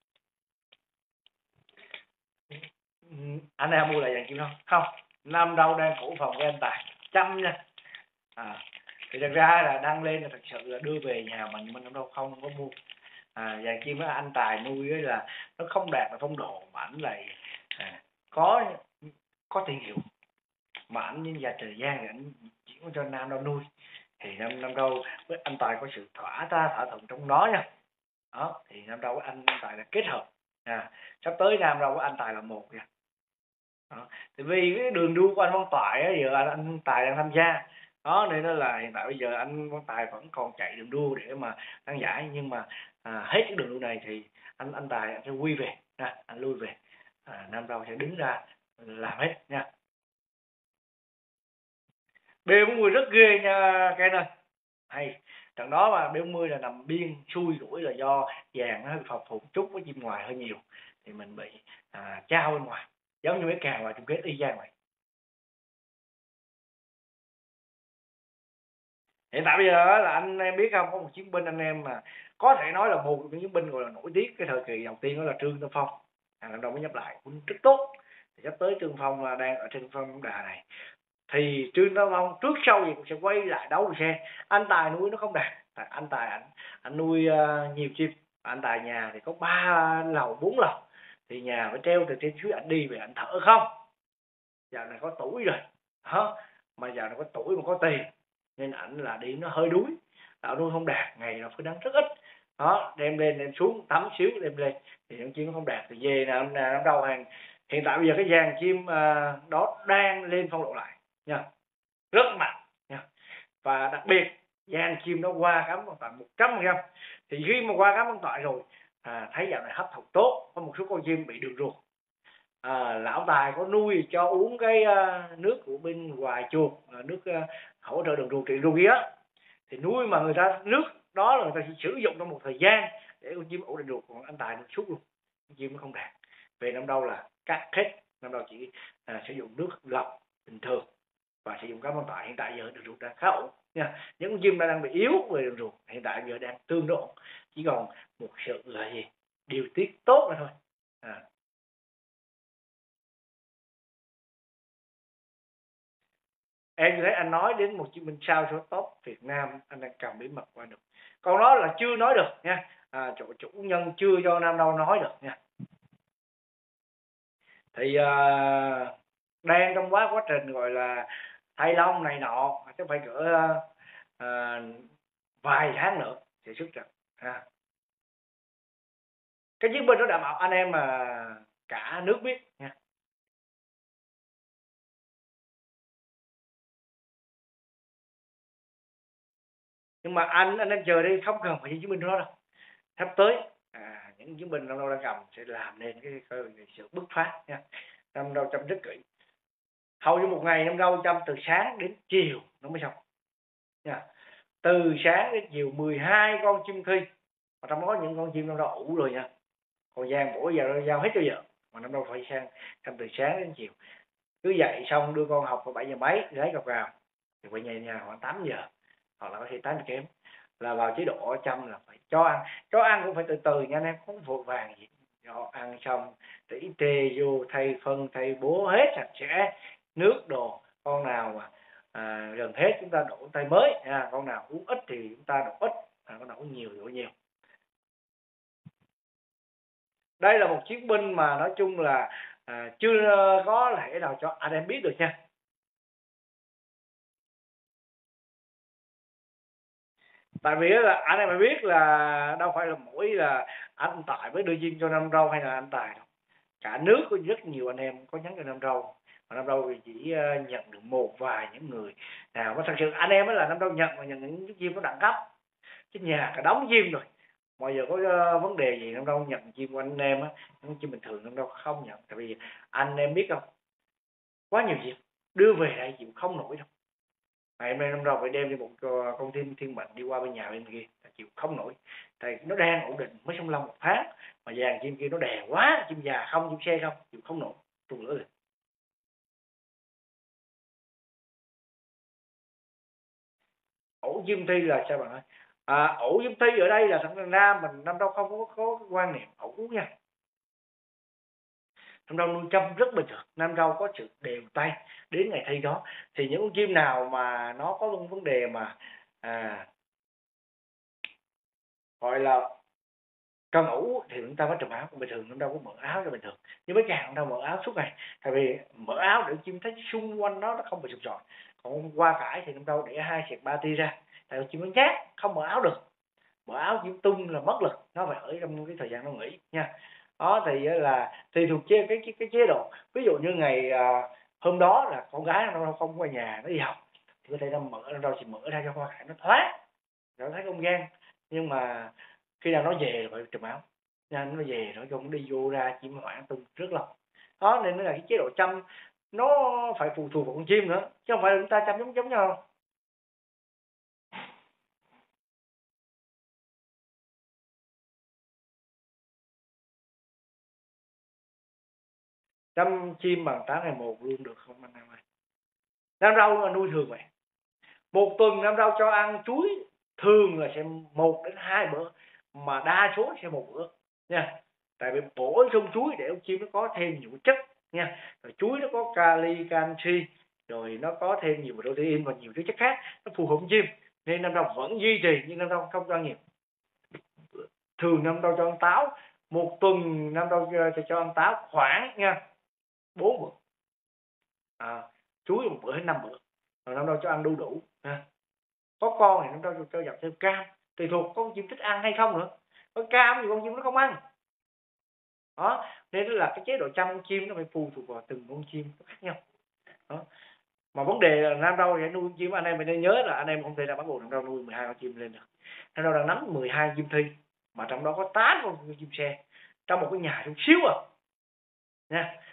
Anh em mua lại vàng chim không? Không, năm đâu đang cổ phòng với anh Tài trăm nha. À, thì thật ra là đăng lên là thật sự là đưa về nhà mình mình đâu không, không có mua. À, vàng chim á anh Tài nuôi ấy là nó không đạt được phong độ mà ảnh lại à, có có tiền hiệu mà ảnh như dành thời gian ảnh chuyển cho Nam đâu nuôi, thì năm năm đâu với anh Tài có sự thỏa ta thỏa thuận trong đó nha. Đó thì năm đâu với anh, anh Tài là kết hợp à, sắp tới Nam đâu với anh Tài là một nha. Đó. Thì vì cái đường đua của anh Văn Toại á, giờ anh, anh Tài đang tham gia đó nên nó là hiện tại bây giờ anh Văn Tài vẫn còn chạy đường đua để mà đăng giải, nhưng mà à, hết cái đường đua này thì anh anh Tài anh sẽ quy về nha, anh lui về à, Nam Rau sẽ đứng ra làm hết nha. B bốn mươi rất ghê nha Ken ơi, hay trận đó mà B bốn mươi là nằm biên xui rủi là do vàng nó hơi phập phụt chút với chim ngoài hơi nhiều thì mình bị à, trao bên ngoài giống như mấy càng vào chung kết y chang vậy. Hiện tại bây giờ là anh em biết không, có một chiến binh anh em mà có thể nói là một trong những chiến binh gọi là nổi tiếng cái thời kỳ đầu tiên đó là Trương Tâm Phong, hàng lần đầu mới nhắc lại cũng rất tốt. Thì sắp tới Trương Phong là đang ở trên phong đà này, thì Trương Tâm Phong trước sau gì cũng sẽ quay lại đấu xe. Anh Tài nuôi nó không đạt, anh Tài anh anh nuôi uh, nhiều chim, anh Tài nhà thì có ba lầu bốn lầu thì nhà phải treo từ trên dưới, anh đi về anh thở không, giờ này có tuổi rồi hả, mà giờ này có tuổi mà có tiền nên ảnh là đi nó hơi đuối, đạo nuôi không đạt, ngày nào phải đăng rất ít đó, đem lên đem xuống tắm xíu đem lên thì những chim nó không đạt thì về là năm năm đầu hàng. Hiện tại bây giờ cái dàn chim à, đó đang lên phong độ lại nha, rất mạnh nha, và đặc biệt dàn chim nó qua cắm con tọa một trăm phần trăm, thì khi mà qua cắm con tọa rồi à, thấy dạo này hấp thụ tốt, có một số con chim bị đường ruột à, lão tài có nuôi cho uống cái uh, nước của bên ngoài chuột, uh, nước uh, hỗ trợ đường ruột trị ruột á, thì nuôi mà người ta nước đó là người ta chỉ sử dụng trong một thời gian để con chim ổn định ruột, còn anh tài nó suốt luôn, con chim nó không đạt. Về năm đâu là cắt hết, năm đâu chỉ à, sử dụng nước lọc bình thường và sử dụng carbon tải. Hiện tại giờ đường ruột đang khá ổn nha, những con chim đang bị yếu về đường ruột hiện tại giờ đang tương đối ổn, chỉ còn một sự là gì, điều tiết tốt nữa thôi. à. Em thấy anh nói đến một Hồ Chí Minh sao số top Việt Nam, anh đang cầm bí mật qua được. Còn đó là chưa nói được nha. À, chủ, chủ nhân chưa cho Nam đâu nói được nha. Thì à, đang trong quá quá trình gọi là thay lông này nọ, chắc phải cỡ à, vài tháng nữa sẽ xuất trận. À. Cái chiến binh đó đảm bảo anh em mà cả nước biết nha. Nhưng mà anh anh em chờ đi, không cần phải chiến binh đó đâu. Sắp tới à, những chiến binh Nam đâu đang cầm sẽ làm nên cái, cái, cái sự bứt phá nha. Nam đâu chăm rất kỹ, hầu như một ngày Nam đâu chăm từ sáng đến chiều nó mới xong nha. Từ sáng đến chiều mười hai con chim thi, mà trong đó những con chim Nam đâu ủ rồi nha, còn vàng bữa giờ nó giao hết cho giờ, mà Nam đâu phải sang chăm từ sáng đến chiều. Cứ dậy xong đưa con học vào bảy giờ mấy lấy cọc vào thì quay nhà nhà khoảng tám giờ, hoặc là có thể tám giờ kém là vào chế độ chăm là phải cho ăn. Cho ăn cũng phải từ từ nha anh em, không vội vàng gì. Cho ăn xong tỉ tê vô thay phân thay bố hết sạch sẽ, nước đồ. Con nào mà à, gần hết chúng ta đổ tay mới à, con nào uống ít thì chúng ta đổ ít, à, con nào uống nhiều thì đổ nhiều. Đây là một chiến binh mà nói chung là à, chưa có thể nào cho anh em biết được nha. Tại vì là anh em phải biết là đâu phải là mỗi là anh Tài mới đưa chim cho Nam Râu hay là anh Tài đâu, cả nước có rất nhiều anh em có nhắn cho Nam Râu, mà Nam Râu thì chỉ nhận được một vài những người nào mà thật sự anh em mới là Nam Râu nhận, mà nhận những chim có đẳng cấp, chứ nhà cả đống chim rồi. Bây giờ có uh, vấn đề gì Nam Râu nhận chim của anh em á, những chim bình thường Nam Râu không nhận, tại vì anh em biết không, quá nhiều chim đưa về đây chịu không nổi đâu. Ngày hôm nay Nam Râu phải đem đi một con thiên thiên mệnh đi qua bên nhà bên kia, chịu không nổi, tại nó đang ổn định mới xong lông một tháng mà vàng chim kia nó đè quá, chim già không, chim xe không, chịu không nổi, tuần nữa rồi. Ổ chim thi là sao bạn ơi? À, ổ chim thi ở đây là thằng Nam mình Nam Râu không có, có quan niệm ổ nha. Nam Râu nuôi châm rất bình thường, Nam Râu có sự đều tay đến ngày thi đó, thì những con chim nào mà nó có một vấn đề mà à, gọi là cần ủ thì chúng ta phải trùm áo, bình thường chúng ta có mở áo cho bình thường, nhưng mấy chàng chúng ta mở áo suốt ngày, tại vì mở áo để chim thấy xung quanh nó nó không bị sụp sọt. Còn qua cải thì chúng ta để hai sẹt ba ti ra, tại vì chim nó nhát không mở áo được, mở áo chim tung là mất lực, nó phải ở trong cái thời gian nó nghỉ nha. Đó thì là tùy thuộc chế cái, cái cái chế độ, ví dụ như ngày à, hôm đó là con gái nó không qua nhà nó đi học thì có thể nó mở nó chỉ mở ra cho qua cải nó thoáng, nó thấy không gian. Nhưng mà khi nào nó về là phải trùm áo nha, nó về nó không đi vô ra chim hoảng tung rất lâu. Đó nên nó là cái chế độ chăm nó phải phụ thuộc vào con chim nữa, chứ không phải là chúng ta chăm giống giống nhau. Chăm chim bằng tám ngày một luôn được không anh Nam ơi? Nam Râu mà nuôi thường vậy, một tuần Nam Râu cho ăn chuối thường là sẽ một đến hai bữa, mà đa số sẽ một bữa nha, tại vì bổ sung chuối để con chim nó có thêm nhiều chất nha. Rồi chuối nó có kali, canxi, rồi nó có thêm nhiều protein và nhiều thứ chất khác, nó phù hợp với chim, nên Nam Râu vẫn duy trì, nhưng Nam Râu không cho ăn nhiều. Thường Nam Râu cho ăn táo, một tuần Nam Râu sẽ cho ăn táo khoảng nha bốn bữa, à, chuối một bữa đến năm bữa, rồi Nam Râu cho ăn đu đủ ha. Có con thì Nam Râu cho dập thêm cam, tùy thuộc con chim thích ăn hay không nữa, có cam thì con chim nó không ăn. Đó nên là cái chế độ chăm con chim nó phải phụ thuộc vào từng con chim nó khác nhau. Đó mà vấn đề là Nam Râu để nuôi con chim, anh em mình nên nhớ là anh em không thể là bắt buộc Nam Râu nuôi mười hai con chim lên được. Nam Râu đang nắm mười hai chim thi, mà trong đó có tám con chim xe trong một cái nhà chút xíu à nha.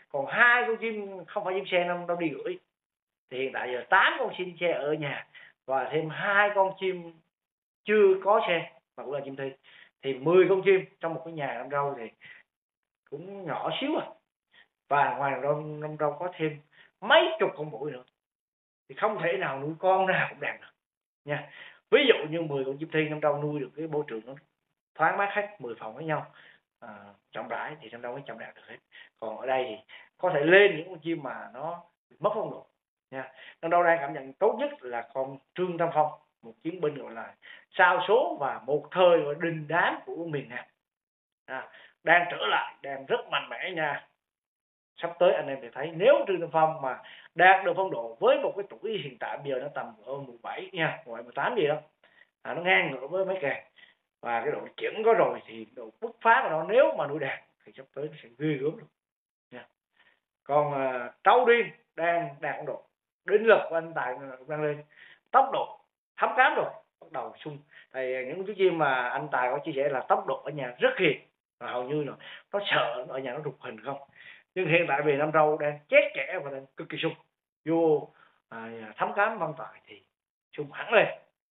còn hai con chim không phải chim xe năm đâu đi gửi, thì hiện tại giờ tám con chim xe ở nhà và thêm hai con chim chưa có xe mà cũng là chim thi, thì mười con chim trong một cái nhà năm rau thì cũng nhỏ xíu à. Và ngoài năm rau, năm rau có thêm mấy chục con muỗi nữa thì không thể nào nuôi con nào cũng đạt được nha. Ví dụ như mười con chim thi năm rau nuôi được cái môi trường nó thoáng mát hết, mười phòng với nhau à, chậm rãi thì năm rau mới chậm đạt được hết. Còn ở đây thì có thể lên những con chim mà nó mất phong độ nha. Năm rau đang cảm nhận tốt nhất là con Trương Tam Phong, một chiến binh gọi là sao số và một thời gọi đình đám của miền Nam, à, đang trở lại, đang rất mạnh mẽ nha. Sắp tới anh em sẽ thấy nếu Trương Tam Phong mà đạt được phong độ với một cái tuổi hiện tại bây giờ nó tầm ở mười bảy nha, mười bảy mười tám gì đó, à, nó ngang ngửa với mấy kè và cái độ chuẩn có rồi thì độ bứt phá của nó nếu mà nuôi đạt thì sắp tới nó sẽ ghê gớm luôn nha. Còn à, trâu điên đang đạt phong độ, định lực của anh Tài đang lên, tốc độ thấm cám rồi, bắt đầu sung. Thì những chú chim mà anh Tài có chia sẻ là tốc độ ở nhà rất hiền và hầu như là nó sợ ở nhà nó rụt hình không. Nhưng hiện tại vì năm rau đang chết kẽ và đang cực kỳ sung, vô à, thấm cám văn tài thì sung hẳn lên.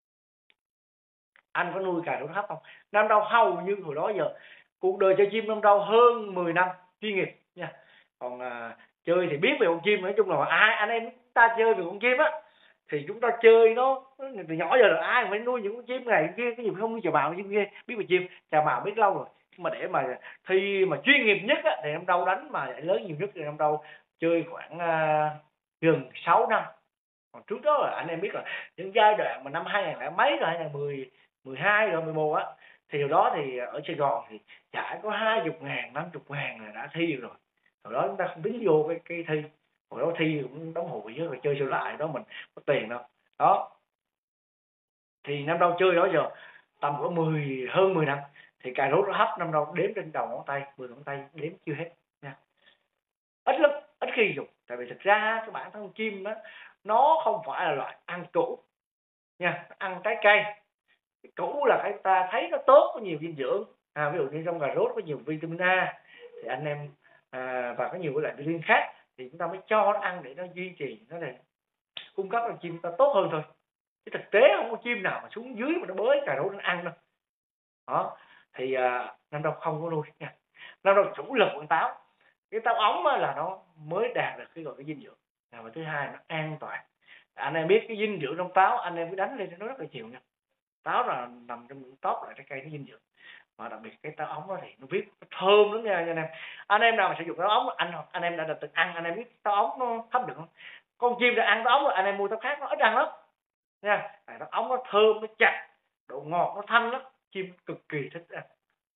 Anh có nuôi cài rốt hấp không? Năm rau hầu như hồi đó giờ cuộc đời chơi chim năm rau hơn mười năm chuyên nghiệp nha. Còn à, chơi thì biết về con chim, nói chung là ai anh em ta chơi về con chim á thì chúng ta chơi nó từ nhỏ giờ là ai phải nuôi những con chim này kia, cái gì không nuôi chào bào chim kia, biết về chim chào bào biết lâu rồi. Nhưng mà để mà thi mà chuyên nghiệp nhất á, thì năm rau đánh mà lớn nhiều nhất thì năm rau chơi khoảng uh, gần sáu năm. Còn trước đó là anh em biết là những giai đoạn mà năm hai nghìn lẻ mấy rồi, hai nghìn mười, mười hai rồi mười một á, thì hồi đó thì ở Sài Gòn thì chả có hai chục ngàn, năm chục ngàn là đã thi rồi. Hồi đó chúng ta không tính vô cái, cái thi, hồi đó thi cũng đóng hụi chứ, rồi chơi sửa lại đó mình có tiền đâu. Đó thì năm đâu chơi đó giờ tầm có mười hơn mười năm thì cài rốt nó hấp năm đâu đếm trên đầu ngón tay, mười ngón tay đếm chưa hết nha. Ít lắm, ít khi dùng, tại vì thực ra cái bản thân chim đó nó không phải là loại ăn củ nha, ăn trái cây. Cái củ là cái ta thấy nó tốt, có nhiều dinh dưỡng, à, ví dụ như trong cà rốt có nhiều vitamin A thì anh em à, và có nhiều cái loại vitamin khác thì chúng ta mới cho nó ăn để nó duy trì nó này, cung cấp cho chim ta tốt hơn thôi. Chứ thực tế không có chim nào mà xuống dưới mà nó bới cà rốt nó ăn đâu. Đó thì à, năm đâu không có nuôi nha. Năm đâu chủ lực con táo, cái táo ống là nó mới đạt được cái gọi cái dinh dưỡng, và thứ hai nó an toàn. Anh em biết cái dinh dưỡng trong táo, anh em cứ đánh lên nó rất là nhiều nha. Táo là nằm trong những top lại trái cây nó dinh dưỡng, và đặc biệt cái táo ống đó thì nó biết nó thơm lắm nha anh em. Anh em nào mà sử dụng táo ống, anh anh em đã được từng ăn, anh em biết táo ống nó hấp được không? Con chim đã ăn táo ống rồi, anh em mua táo khác nó ít ăn lắm nha. Táo ống nó thơm, nó chặt, độ ngọt nó thanh lắm, chim cực kỳ thích ăn.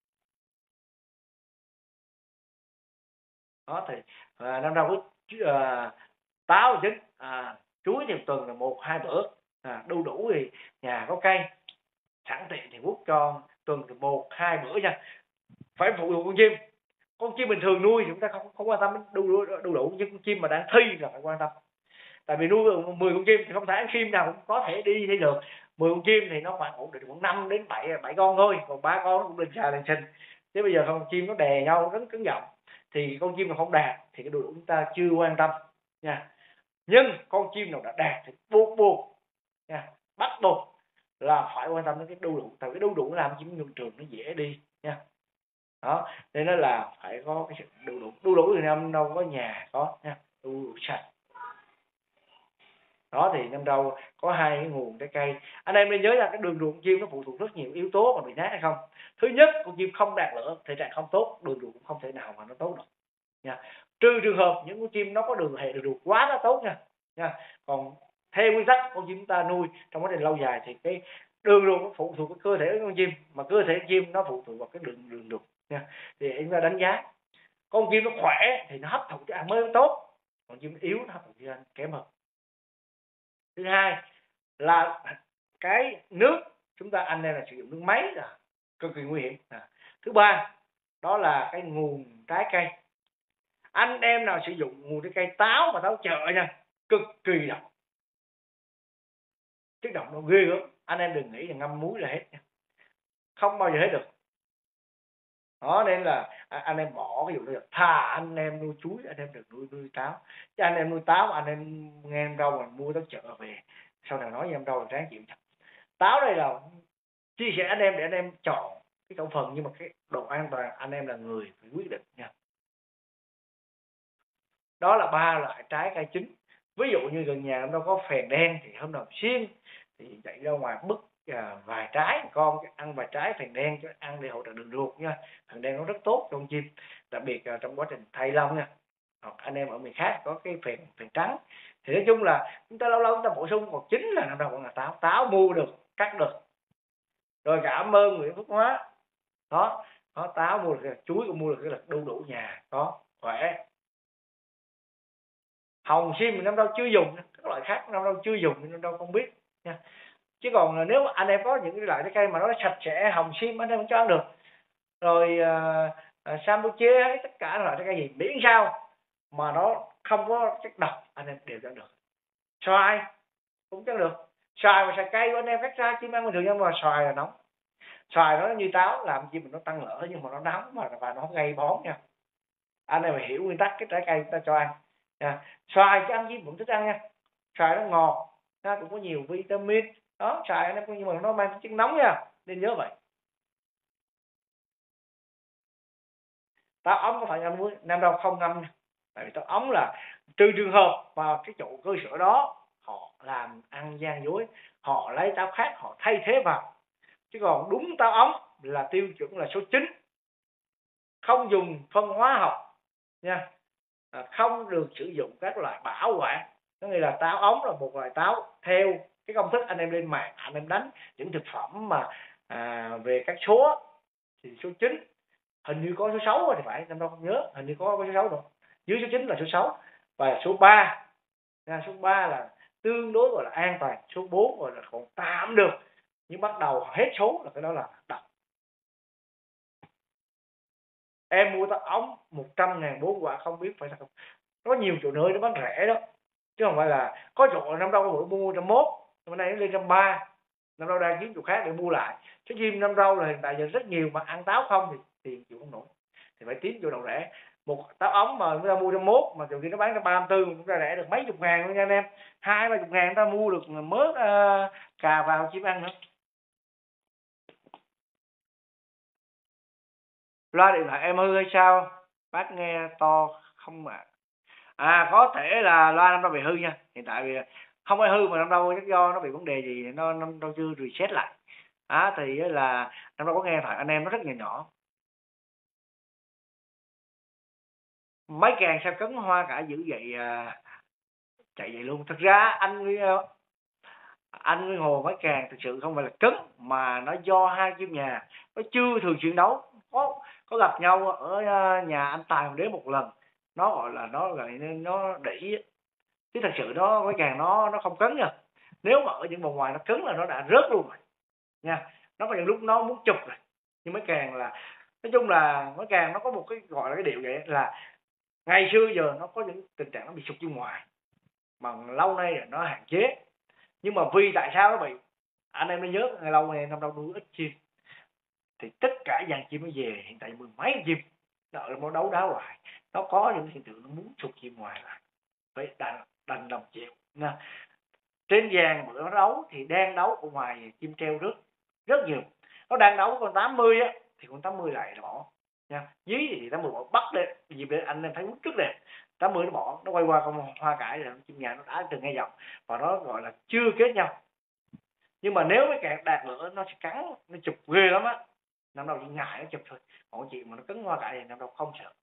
Đó thì à, năm đâu có à, táo chính, à, chuối thì tuần là một hai bữa, à, đu đủ thì nhà có cây sẵn tiện thì quất cho tuần từ một hai bữa nha. Phải phụ thuộc con chim, con chim bình thường nuôi thì chúng ta không không quan tâm đến đu đủ, đu đủ, nhưng con chim mà đang thi là phải quan tâm. Tại vì nuôi mười con chim thì không phải chim nào cũng có thể đi thi được. Mười con chim thì nó khoảng ổn định khoảng năm đến bảy bảy con thôi, còn ba con nó cũng lên xà lên sinh. Thế bây giờ con chim nó đè nhau rất cứng giọng thì con chim nào không đạt thì cái đu đủ chúng ta chưa quan tâm nha. Nhưng con chim nào đã đạt thì buộc buộc nha, bắt buộc là phải quan tâm đến cái đu đủ, tại cái đu đủ làm chim nhuận trường nó dễ đi nha. Đó nên nó là phải có cái sự đu đủ. Đu đủ thì năm đâu có nhà có nha, đu đủ sạch. Đó thì năm đâu có hai cái nguồn trái cây. Anh em nên nhớ là cái đường ruột chim nó phụ thuộc rất nhiều yếu tố mà bị nát hay không. Thứ nhất, con chim không đạt lửa, thể trạng không tốt, đường ruột cũng không thể nào mà nó tốt được nha. Trừ trường hợp những con chim nó có đường hệ đường ruột quá nó tốt nha nha. Còn theo nguyên tắc con chim chúng ta nuôi trong quá trình lâu dài thì cái đường ruột nó phụ thuộc vào cơ thể của con chim, mà cơ thể chim nó phụ thuộc vào cái đường đường ruột nha. Thì chúng ta đánh giá con chim nó khỏe thì nó hấp thụ thức ăn mới tốt, còn chim yếu nó hấp thụ thức ăn kém hơn. Thứ hai là cái nước chúng ta anh em là sử dụng nước máy là cực kỳ nguy hiểm. À, thứ ba đó là cái nguồn trái cây. Anh em nào sử dụng nguồn trái cây táo mà táo chợ nha, cực kỳ độc, chất độc nó ghê lắm. Anh em đừng nghĩ là ngâm muối là hết nha, không bao giờ hết được. Đó nên là anh em bỏ ví dụ như thà anh em nuôi chuối anh em đừng nuôi nuôi táo, chứ anh em nuôi táo anh em nghe em đâu mà mua tới chợ về sau này nói với em đâu là ráng chịu. Táo đây là chia sẻ anh em để anh em chọn cái khẩu phần, nhưng mà cái độ an toàn anh em là người phải quyết định nha. Đó là ba loại trái cây chính. Ví dụ như gần nhà em đâu có phèn đen thì hôm nào xiên thì chạy ra ngoài bứt à, vài trái con ăn vài trái phèn đen cho ăn để hỗ trợ đường ruột nha. Phèn đen nó rất tốt cho con chim, đặc biệt là trong quá trình thay lông nha. Hoặc anh em ở miền khác có cái phèn phèn trắng thì nói chung là chúng ta lâu lâu chúng ta bổ sung. Còn chính là năm đâu còn là táo, táo mua được cắt được. Rồi cảm ơn Nguyễn Phúc Hóa. Đó, có táo mua được, chuối cũng mua được, cái là đu đủ nhà có khỏe. Hồng sim thì năm đâu chưa dùng, các loại khác năm đâu chưa dùng, năm đâu không biết nha. Chứ còn nếu anh em có những cái loại trái cây mà nó sạch sẽ, hồng sim anh em vẫn cho ăn được. Rồi à, à, sambuche hay tất cả loại trái cây gì miễn sao mà nó không có chất độc anh em đều cho ăn được. Xoài cũng cho ăn được. Xoài và xoài cây của anh em cắt ra chim ăn bình thường, nhưng mà xoài là nóng. Xoài nó như táo làm chi mà nó tăng lỡ, nhưng mà nó nóng mà và nó gây bón nha. Anh em phải hiểu nguyên tắc cái trái cây chúng ta cho ăn nha. Xoài cho ăn chim cũng thích ăn nha. Xoài nó ngọt, nó cũng có nhiều vitamin. Đó, xoài anh em nhưng mà nó mang chất nóng nha, nên nhớ vậy. Táo ống có phải ngâm muối, nam đâu không ngâm nha. Tại vì táo ống là trừ trường hợp mà cái chỗ cơ sở đó họ làm ăn gian dối, họ lấy táo khác họ thay thế vào. Chứ còn đúng táo ống là tiêu chuẩn là số chín, không dùng phân hóa học nha, à, không được sử dụng các loại bảo quản. Có nghĩa là táo ống là một loại táo theo cái công thức anh em lên mạng anh em đánh những thực phẩm mà à, về các số thì số chín, hình như có số sáu thì phải, em đâu không nhớ, hình như có, có số sáu rồi, dưới số chín là số sáu, và số ba nha, số ba là tương đối gọi là an toàn, số bốn gọi là còn tạm được, nhưng bắt đầu hết số là cái đó là độc. Em mua táo ống một trăm ngàn bốn quả không biết phải là không. Có nhiều chỗ nơi nó bán rẻ đó, chứ không phải là có chỗ năm đâu bữa mua trăm mốt, hôm nay nó lên trăm ba, năm đâu đang kiếm chỗ khác để mua lại. Cái chim năm đâu là hiện tại giờ rất nhiều mà ăn táo không thì tiền chịu không nổi, thì phải kiếm chỗ nào rẻ. Một táo ống mà người ta mua trăm mốt mà chỗ kia nó bán trăm ba mươi tư, cũng ra rẻ được mấy chục ngàn luôn nha anh em. Hai ba chục ngàn người ta mua được mớ uh, cà vào chim ăn nữa. Loa điện thoại em hư hay sao? Bác nghe to không ạ? À? à có thể là loa năm đâu bị hư nha. Hiện tại vì không phải hư mà năm đâu chắc do nó bị vấn đề gì, nó năm đâu chưa reset lại. À, thì là năm đâu có nghe thoại anh em nó rất nhỏ nhỏ. Mấy càng sao cấn hoa cả dữ vậy à, chạy vậy luôn. Thực ra anh anh với Hồ Mấy Càng thực sự không phải là cứng, mà nó do hai chim nhà nó chưa thường xuyên đấu. Có có gặp nhau ở nhà anh Tài Hoàng Đế một lần, nó gọi là nó gọi nên nó đỉ, chứ thật sự nó Mấy Càng nó nó không cứng nha. Nếu mà ở những vòng ngoài nó cứng là nó đã rớt luôn rồi nha. Nó có những lúc nó muốn chụp rồi, nhưng Mấy Càng là nói chung là Mấy Càng nó có một cái gọi là cái điệu vậy, là ngày xưa giờ nó có những tình trạng nó bị sụt bên ngoài mà lâu nay là nó hạn chế. Nhưng mà vì tại sao nó bị, anh em mới nhớ ngày lâu này năm đâu nuôi ít chim thì tất cả dàn chim nó về, hiện tại mười mấy chim nó nó đấu đá hoài, nó có những hiện tượng nó muốn sụt chim ngoài lại, phải đành đành đồng chịu nha. Trên vàng bữa nó đấu thì đang đấu ở ngoài chim treo rất rất nhiều, nó đang đấu con tám mươi á thì con tám mươi lại là bỏ nha, dưới thì tám mươi bỏ bắt lên dịp để anh em thấy rất đẹp. Tám mươi nó bỏ, nó quay qua con hoa cải rồi chim nhà nó đã từng ngay dòng và nó gọi là chưa kết nhau. Nhưng mà nếu mấy càng đạt nữa nó sẽ cắn, nó chụp ghê lắm á. Năm đầu chỉ ngại nó chụp thôi, còn chuyện mà nó cứng hoa cải thì năm đầu không sợ.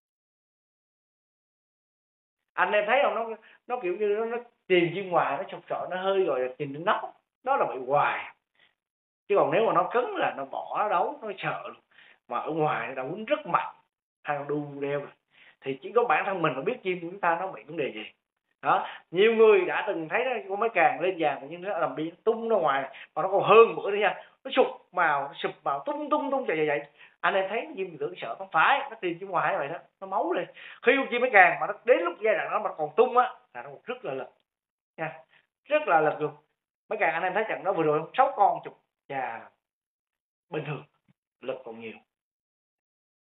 Anh em thấy không, nó nó kiểu như nó, nó tìm chim ngoài nó chụp sợ, nó hơi gọi là tìm đứng nóc, đó là bị hoài. Chứ còn nếu mà nó cứng là nó bỏ nó đấu nó sợ luôn. Mà ở ngoài nó đấu rất mạnh, hai con đu đeo rồi thì chỉ có bản thân mình mà biết chim chúng ta nó bị vấn đề gì. Đó, nhiều người đã từng thấy đó, con Mấy Càng lên vàng nhưng nó làm bị tung ra ngoài, mà nó còn hơn bữa nữa nha, nó sụp màu, nó sụp màu tung tung tung chạy vậy vậy. Anh em thấy chim tưởng sợ, không phải nó tìm chim ngoài vậy đó, nó máu lên. Khi con chim Mấy Càng mà nó đến lúc giai đoạn nó mà còn tung á là nó rất là lực nha, rất là lực luôn. Mấy Càng anh em thấy trận đó vừa rồi sáu con chụp và bình thường, lực còn nhiều.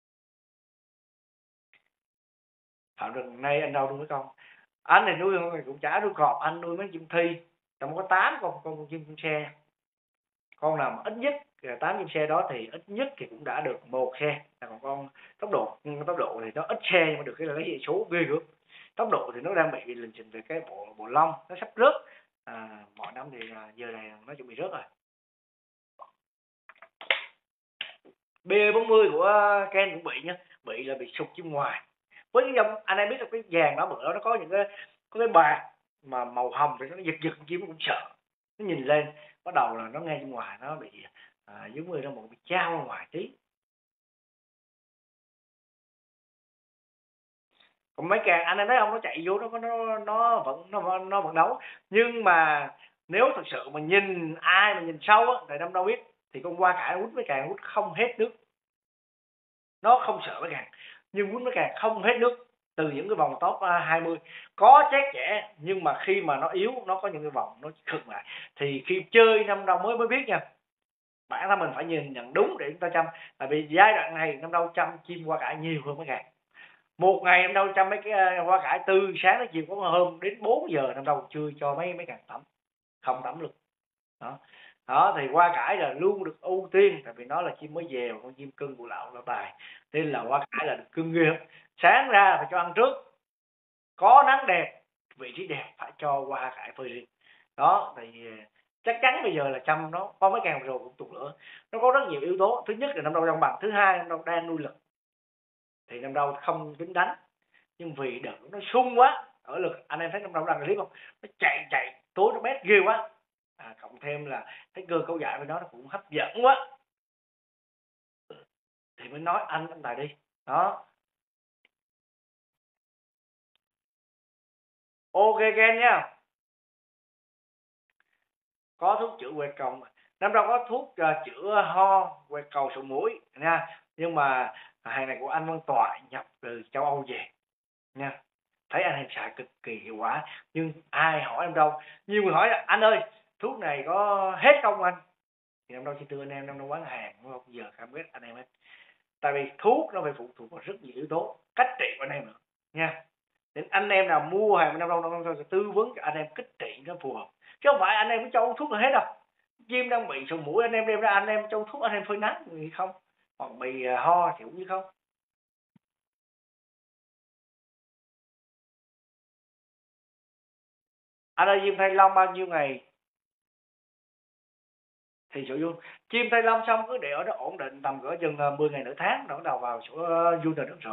Phạm rừng nay anh đâu nuôi mấy con. Anh thì nuôi cũng chả nuôi cọp, anh nuôi mấy chim thi, trong có tám con con chim chim xe. Con nào mà ít nhất tám chim xe đó thì ít nhất thì cũng đã được một xe. Còn con tốc độ tốc độ thì nó ít xe nhưng mà được cái là lấy số ghê gớm. Tốc độ thì nó đang bị lình xình về cái bộ bộ lông, nó sắp rớt. À, mọi năm thì giờ này nó chuẩn bị rớt rồi. B bốn mươi của Ken cũng bị nhá, bị là bị sụt chim ngoài. Với cái dòng anh em biết là cái vàng đó bữa đó nó có những cái có cái bạc mà màu hồng thì nó giật giật chim cũng sợ. Nó nhìn lên bắt đầu là nó nghe bên ngoài nó bị à, giống như nó một bị trao ra ngoài tí. Còn mấy càng anh em thấy không, nó chạy vô nó nó nó vẫn nó nó vẫn đấu, nhưng mà nếu thật sự mà nhìn ai mà nhìn sâu á thì năm đâu biết thì con qua cải quýt với càng quýt không hết nước, nó không sợ mấy càng nhưng quýt mấy càng không hết nước. Từ những cái vòng top hai mươi có chết trẻ nhưng mà khi mà nó yếu nó có những cái vòng nó khựng lại thì khi chơi năm đâu mới mới biết nha. Bản thân mình phải nhìn nhận đúng để chúng ta chăm, tại vì giai đoạn này năm đâu chăm chim qua cải nhiều hơn mấy ngày. Một ngày năm đâu chăm mấy cái hoa cải từ sáng đến chiều có hôm đến bốn giờ năm đâu chưa cho mấy mấy càng tắm, không tắm luôn. Đó. Đó thì hoa cải là luôn được ưu tiên tại vì nó là chim mới về, con chim cưng của lão lão tài nên là hoa cải là được cưng ghê. Sáng ra phải cho ăn trước, có nắng đẹp vị trí đẹp phải cho hoa cải phơi riêng. Đó thì chắc chắn bây giờ là chăm nó có mấy càng rồi cũng tục lửa, nó có rất nhiều yếu tố. Thứ nhất là năm đâu đang bằng, thứ hai năm đâu đang nuôi lực thì năm đâu không tính đánh, nhưng vì đợt nó sung quá ở lực anh em thấy năm đâu đăng clip không, nó chạy chạy tối nó bét ghê quá. À, cộng thêm là cái cơ cấu dạy với nó nó cũng hấp dẫn quá thì mới nói anh anh tài đi. Đó, ok Ken nha. Có thuốc chữa quẹt cầu, năm đâu có thuốc uh, chữa ho quẹt cầu sổ mũi nha, nhưng mà hàng này của anh Văn Toại nhập từ châu Âu về nha, thấy anh em xài cực kỳ hiệu quả nhưng ai hỏi em đâu, nhiều người hỏi là anh ơi thuốc này có hết không anh, thì năm đâu chỉ thưa anh em, năm đâu bán hàng đúng không, giờ cảm biết anh em hết. Tại vì thuốc nó phải phụ thuộc vào rất nhiều yếu tố, cách trị của anh em nữa nha, nên anh em nào mua hàng năm đâu năm đâu sẽ tư vấn cho anh em cách trị nó phù hợp, chứ không phải anh em cứ cho uống thuốc là hết đâu. Chim đang bị sổ mũi anh em đem ra anh em cho thuốc anh em phơi nắng thì không, hoặc bị ho thì cũng như không. Anh ơi chim thanh long bao nhiêu ngày thì sổ vuông, chim thanh long xong cứ để ở đó ổn định tầm cỡ chừng mười ngày nửa tháng nó bắt đầu vào sổ vuông là được rồi.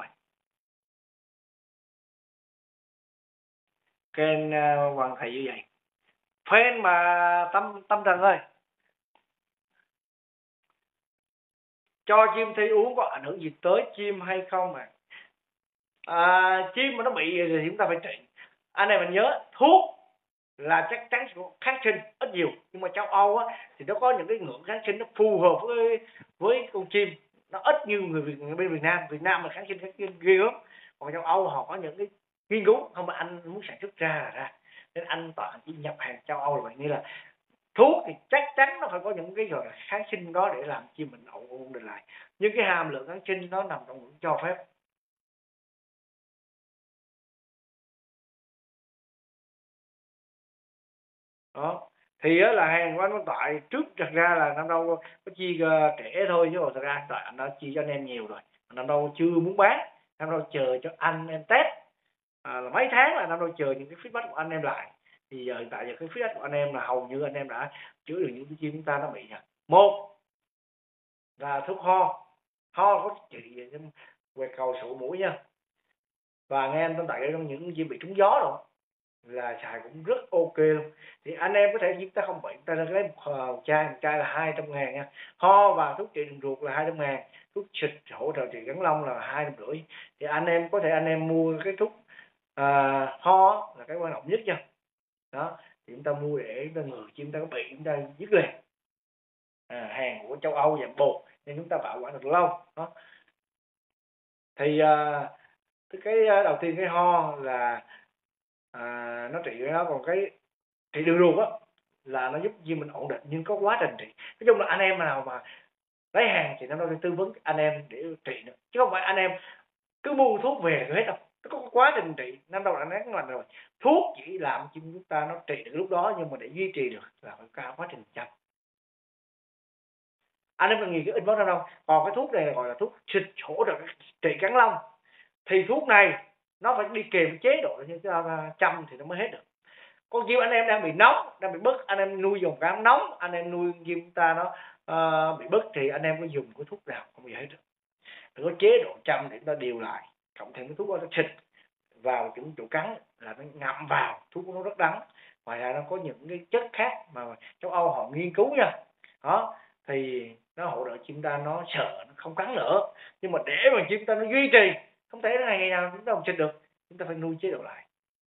Kênh uh, Hoàng thầy như vậy fan mà tâm tâm thần ơi, cho chim thi uống có ảnh hưởng gì tới chim hay không mà à, chim mà nó bị thì chúng ta phải trị. Anh này mình nhớ thuốc là chắc chắn sẽ có kháng sinh ít nhiều, nhưng mà châu Âu á thì nó có những cái ngưỡng kháng sinh nó phù hợp với với con chim, nó ít như người Việt người bên Việt Nam. Việt Nam là kháng sinh kháng sinh ghê lắm, còn châu Âu họ có những cái nghiên cứu không mà anh muốn sản xuất ra là ra, nên anh toàn chỉ nhập hàng châu Âu là vậy. Như là thuốc thì chắc chắn nó phải có những cái gọi là kháng sinh đó để làm chim mình ổn định lại, nhưng cái hàm lượng kháng sinh nó nằm trong ngưỡng cho phép. Đó thì á là hàng của anh Văn Toại trước thật ra là năm đâu có chi uh, trẻ thôi, chứ còn thật ra tại anh đã chi cho anh em nhiều rồi, năm đâu chưa muốn bán, năm đâu chờ cho anh em test à, là mấy tháng là năm đâu chờ những cái feedback của anh em lại. Thì giờ hiện tại giờ cái feedback của anh em là hầu như anh em đã chữa được những cái chim chúng ta nó bị nè. Một là thuốc ho, ho có trị quẹt cầu sổ mũi nha, và nghe anh Văn Toại trong những chim bị trúng gió rồi là xài cũng rất ok luôn. Thì anh em có thể chúng ta không bị ta lấy một chai, một chai là hai trăm ngàn nha, ho và thuốc trị đường ruột là hai trăm ngàn, thuốc xịt hỗ trợ trị gắn lông là hai trăm rưỡi. Thì anh em có thể anh em mua cái thuốc à, ho là cái quan trọng nhất nha. Đó thì chúng ta mua để chúng ta ngừa chim ta có bị chúng ta dứt liền. À, hàng của châu Âu dạng bột nên chúng ta bảo quản được lâu. Đó thì à, cái đầu tiên cái ho là à, nó trị cái đó, còn cái trị đường ruột á là nó giúp chim mình ổn định, nhưng có quá trình trị. Nói chung là anh em nào mà lấy hàng thì nó đâu tư vấn anh em để trị nữa, chứ không phải anh em cứ mua thuốc về rồi hết đâu. nó có quá trình trị. Nam Đâu đã nén lành rồi, thuốc chỉ làm chim chúng ta nó trị được lúc đó, nhưng mà để duy trì được là phải cả quá trình chăm. Anh em cần nghĩ cái in bóng Nam Đâu. Còn cái thuốc này là gọi là thuốc xịt hỗ trợ trị cắn lông, thì thuốc này nó phải đi kèm chế độ như chăm thì nó mới hết được. Con chim anh em đang bị nóng, đang bị bứt, anh em nuôi dùng cảm nóng, anh em nuôi chim chúng ta nó uh, bị bứt thì anh em có dùng cái thuốc nào không gì hết được. Đừng có chế độ chăm để chúng ta điều lại, cộng thêm cái thuốc đó nó xịt vào những chỗ cắn là nó ngậm vào, thuốc nó rất đắng. Ngoài ra nó có những cái chất khác mà châu Âu họ nghiên cứu nha, đó thì nó hỗ trợ chim ta nó sợ nó không cắn nữa. Nhưng mà để mà chim ta nó duy trì, không thể ngày ngày nào chúng ta không xịt được, chúng ta phải nuôi chế độ lại.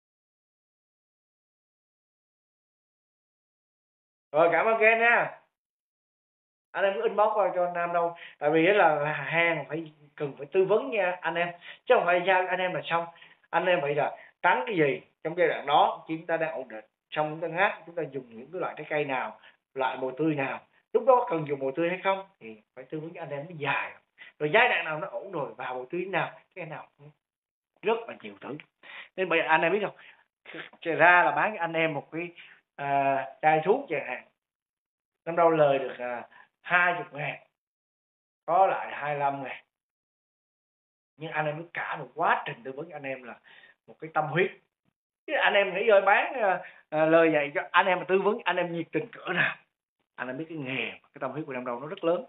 Rồi, cảm ơn Ken nha. Anh em cứ inbox qua cho Nam Đâu, tại vì là hàng phải cần phải tư vấn nha anh em, chứ không phải giao anh em là xong. Anh em phải là tán cái gì trong giai đoạn đó chúng ta đang ổn định, xong chúng ta ngắt, chúng ta dùng những cái loại trái cây nào, loại mùa tươi nào, lúc đó cần dùng mùa tươi hay không thì phải tư vấn cho anh em nó dài. Rồi giai đoạn nào nó ổn rồi vào mùa tươi nào, cái nào rất là nhiều thứ. Nên bây giờ anh em biết không, ra là bán cho anh em một cái à, chai thuốc chẳng hạn, Nam Đâu lời được à, hai mươi ngàn, có lại hai mươi lăm ngàn. Nhưng anh em biết cả một quá trình tư vấn cho anh em là một cái tâm huyết. Chứ anh em nghĩ rồi bán à, à, lời dạy cho anh em mà tư vấn anh em nhiệt tình cỡ nào, anh em biết cái nghề, cái tâm huyết của Nam Đâu nó rất lớn.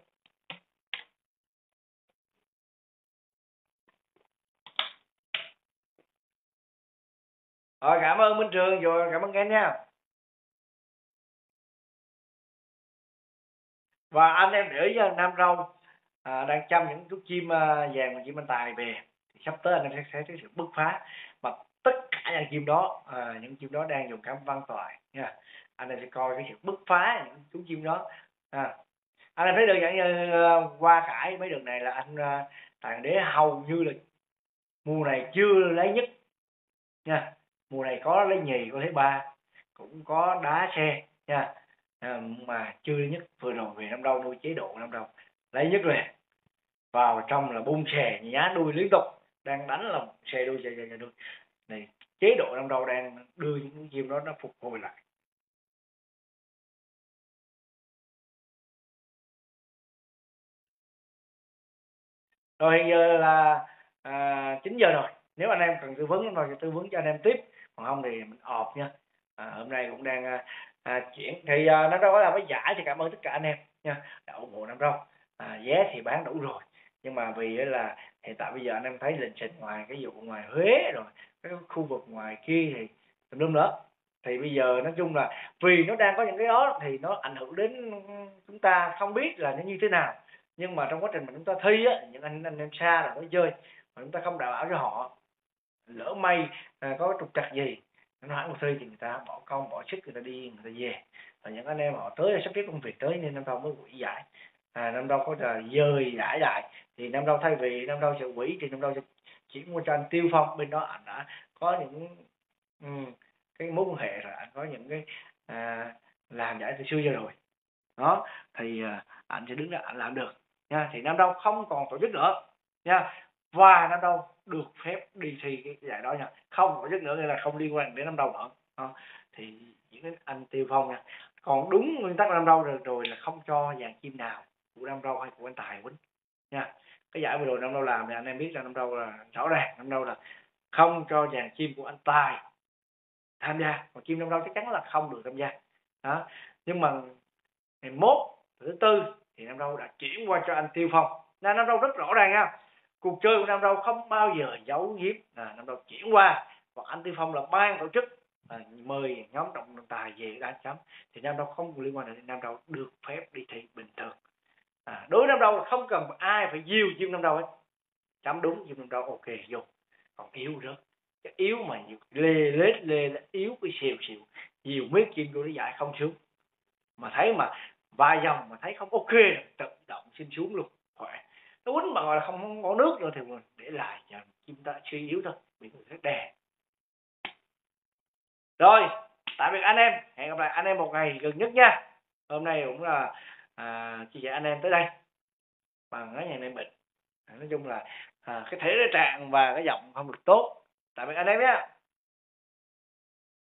Rồi, cảm ơn Minh Trường, rồi cảm ơn Ken nha. Và anh em để ý cho Nam Đâu à, đang chăm những chú chim à, vàng và chim anh tài về, thì sắp tới anh em sẽ thấy sự bứt phá. Và tất cả những chim đó, à, những chim đó đang dùng cám văn toại nha. Anh em sẽ coi cái sự bứt phá những chú chim đó. À, anh em thấy được dạng như uh, Hoa Khải mấy đợt này là anh uh, Tài Đế hầu như là mùa này chưa lấy nhất nha. Mùa này có lấy nhì, có lấy ba, cũng có đá xe nha, à, mà chưa lấy nhất. Vừa rồi về Nam Đâu nuôi chế độ Nam Đâu lấy nhất liền, vào trong là bung xè nhá đuôi liên tục, đang đánh là xè đuôi xè xè đuôi này. Chế độ Nam Đâu đang đưa những chim đó nó phục hồi lại. Rồi hiện giờ là à, chín giờ rồi, nếu anh em cần tư vấn rồi thì tư vấn cho anh em tiếp, còn không thì mình ọp nha. À, hôm nay cũng đang à, à, chuyển thì à, Nam Đâu có làm cái giải thì cảm ơn tất cả anh em nha đã ủng hộ Nam Đâu. À, vé thì bán đủ rồi, nhưng mà vì là hiện tại bây giờ anh em thấy lịch trình ngoài cái vụ ngoài Huế rồi cái khu vực ngoài kia thì tùm lum nữa, thì bây giờ nói chung là vì nó đang có những cái đó thì nó ảnh hưởng đến chúng ta không biết là nó như thế nào. Nhưng mà trong quá trình mà chúng ta thi á, những anh anh em xa là nó chơi mà chúng ta không đảm bảo cho họ, lỡ may à, có trục trặc gì nó hoãn cuộc thi thì người ta bỏ công bỏ sức người ta đi người ta về. Và những anh em họ tới là sắp xếp công việc tới nên Nam Đâu mới hủy giải. À, Nam Đâu có là dời giải lại thì Nam Đâu thay vì Nam Đâu sẽ hủy thì Nam Đâu sẽ chuyển qua cho anh Tiêu Phong, bên đó anh đã có những um, cái mối quan hệ rồi, anh có những cái à, làm giải từ xưa giờ rồi đó, thì à, anh sẽ đứng ra anh làm được nha. Thì Nam Đâu không còn tổ chức nữa nha, và Nam Đâu được phép đi thi cái giải đó nha, không tổ chức nữa nên là không liên quan đến Nam Đâu nữa đó. Thì những cái anh Tiêu Phong nha, còn đúng nguyên tắc Nam Đâu rồi, rồi là không cho dàn chim nào của Nam Đâu hay của anh Tài quýnh nha. Cái giải vừa rồi Nam Đâu làm thì anh em biết là Nam Đâu là rõ ràng, Nam Đâu là không cho dàn chim của anh Tài tham gia, còn chim Nam Đâu chắc chắn là không được tham gia đó. Nhưng mà ngày mốt thứ tư thì Nam Đâu đã chuyển qua cho anh Tiêu Phong, nên Nam Đâu rất rõ ràng nha, cuộc chơi của Nam Đâu không bao giờ giấu giếm. À, Nam Đâu chuyển qua hoặc anh Tiêu Phong là ban tổ chức à, mời nhóm trọng tài về đánh chấm thì Nam Đâu không liên quan đến, Nam Đâu được phép đi thi bình thường. À, đối với Nam Đâu không cần ai phải diều chim Nam Đâu hết, chấm đúng chim Nam Đâu ok vô, còn yếu rớt cái yếu mà lê lết lê yếu cái xìu xìu nhiều mấy chim vô nó giải không xuống, mà thấy mà vài dòng mà thấy không ok tự động xin xuống luôn, khỏe. Nó quýnh mà gọi là không có nước nữa thì mình để lại cho chim ta suy yếu thôi, bị người khác đè. Rồi, tạm biệt anh em, hẹn gặp lại anh em một ngày gần nhất nha. Hôm nay cũng là à, chia sẻ anh em tới đây bằng cái nhà này bệnh. Nói chung là à, cái thể trạng và cái giọng không được tốt Tạm biệt anh em nhé.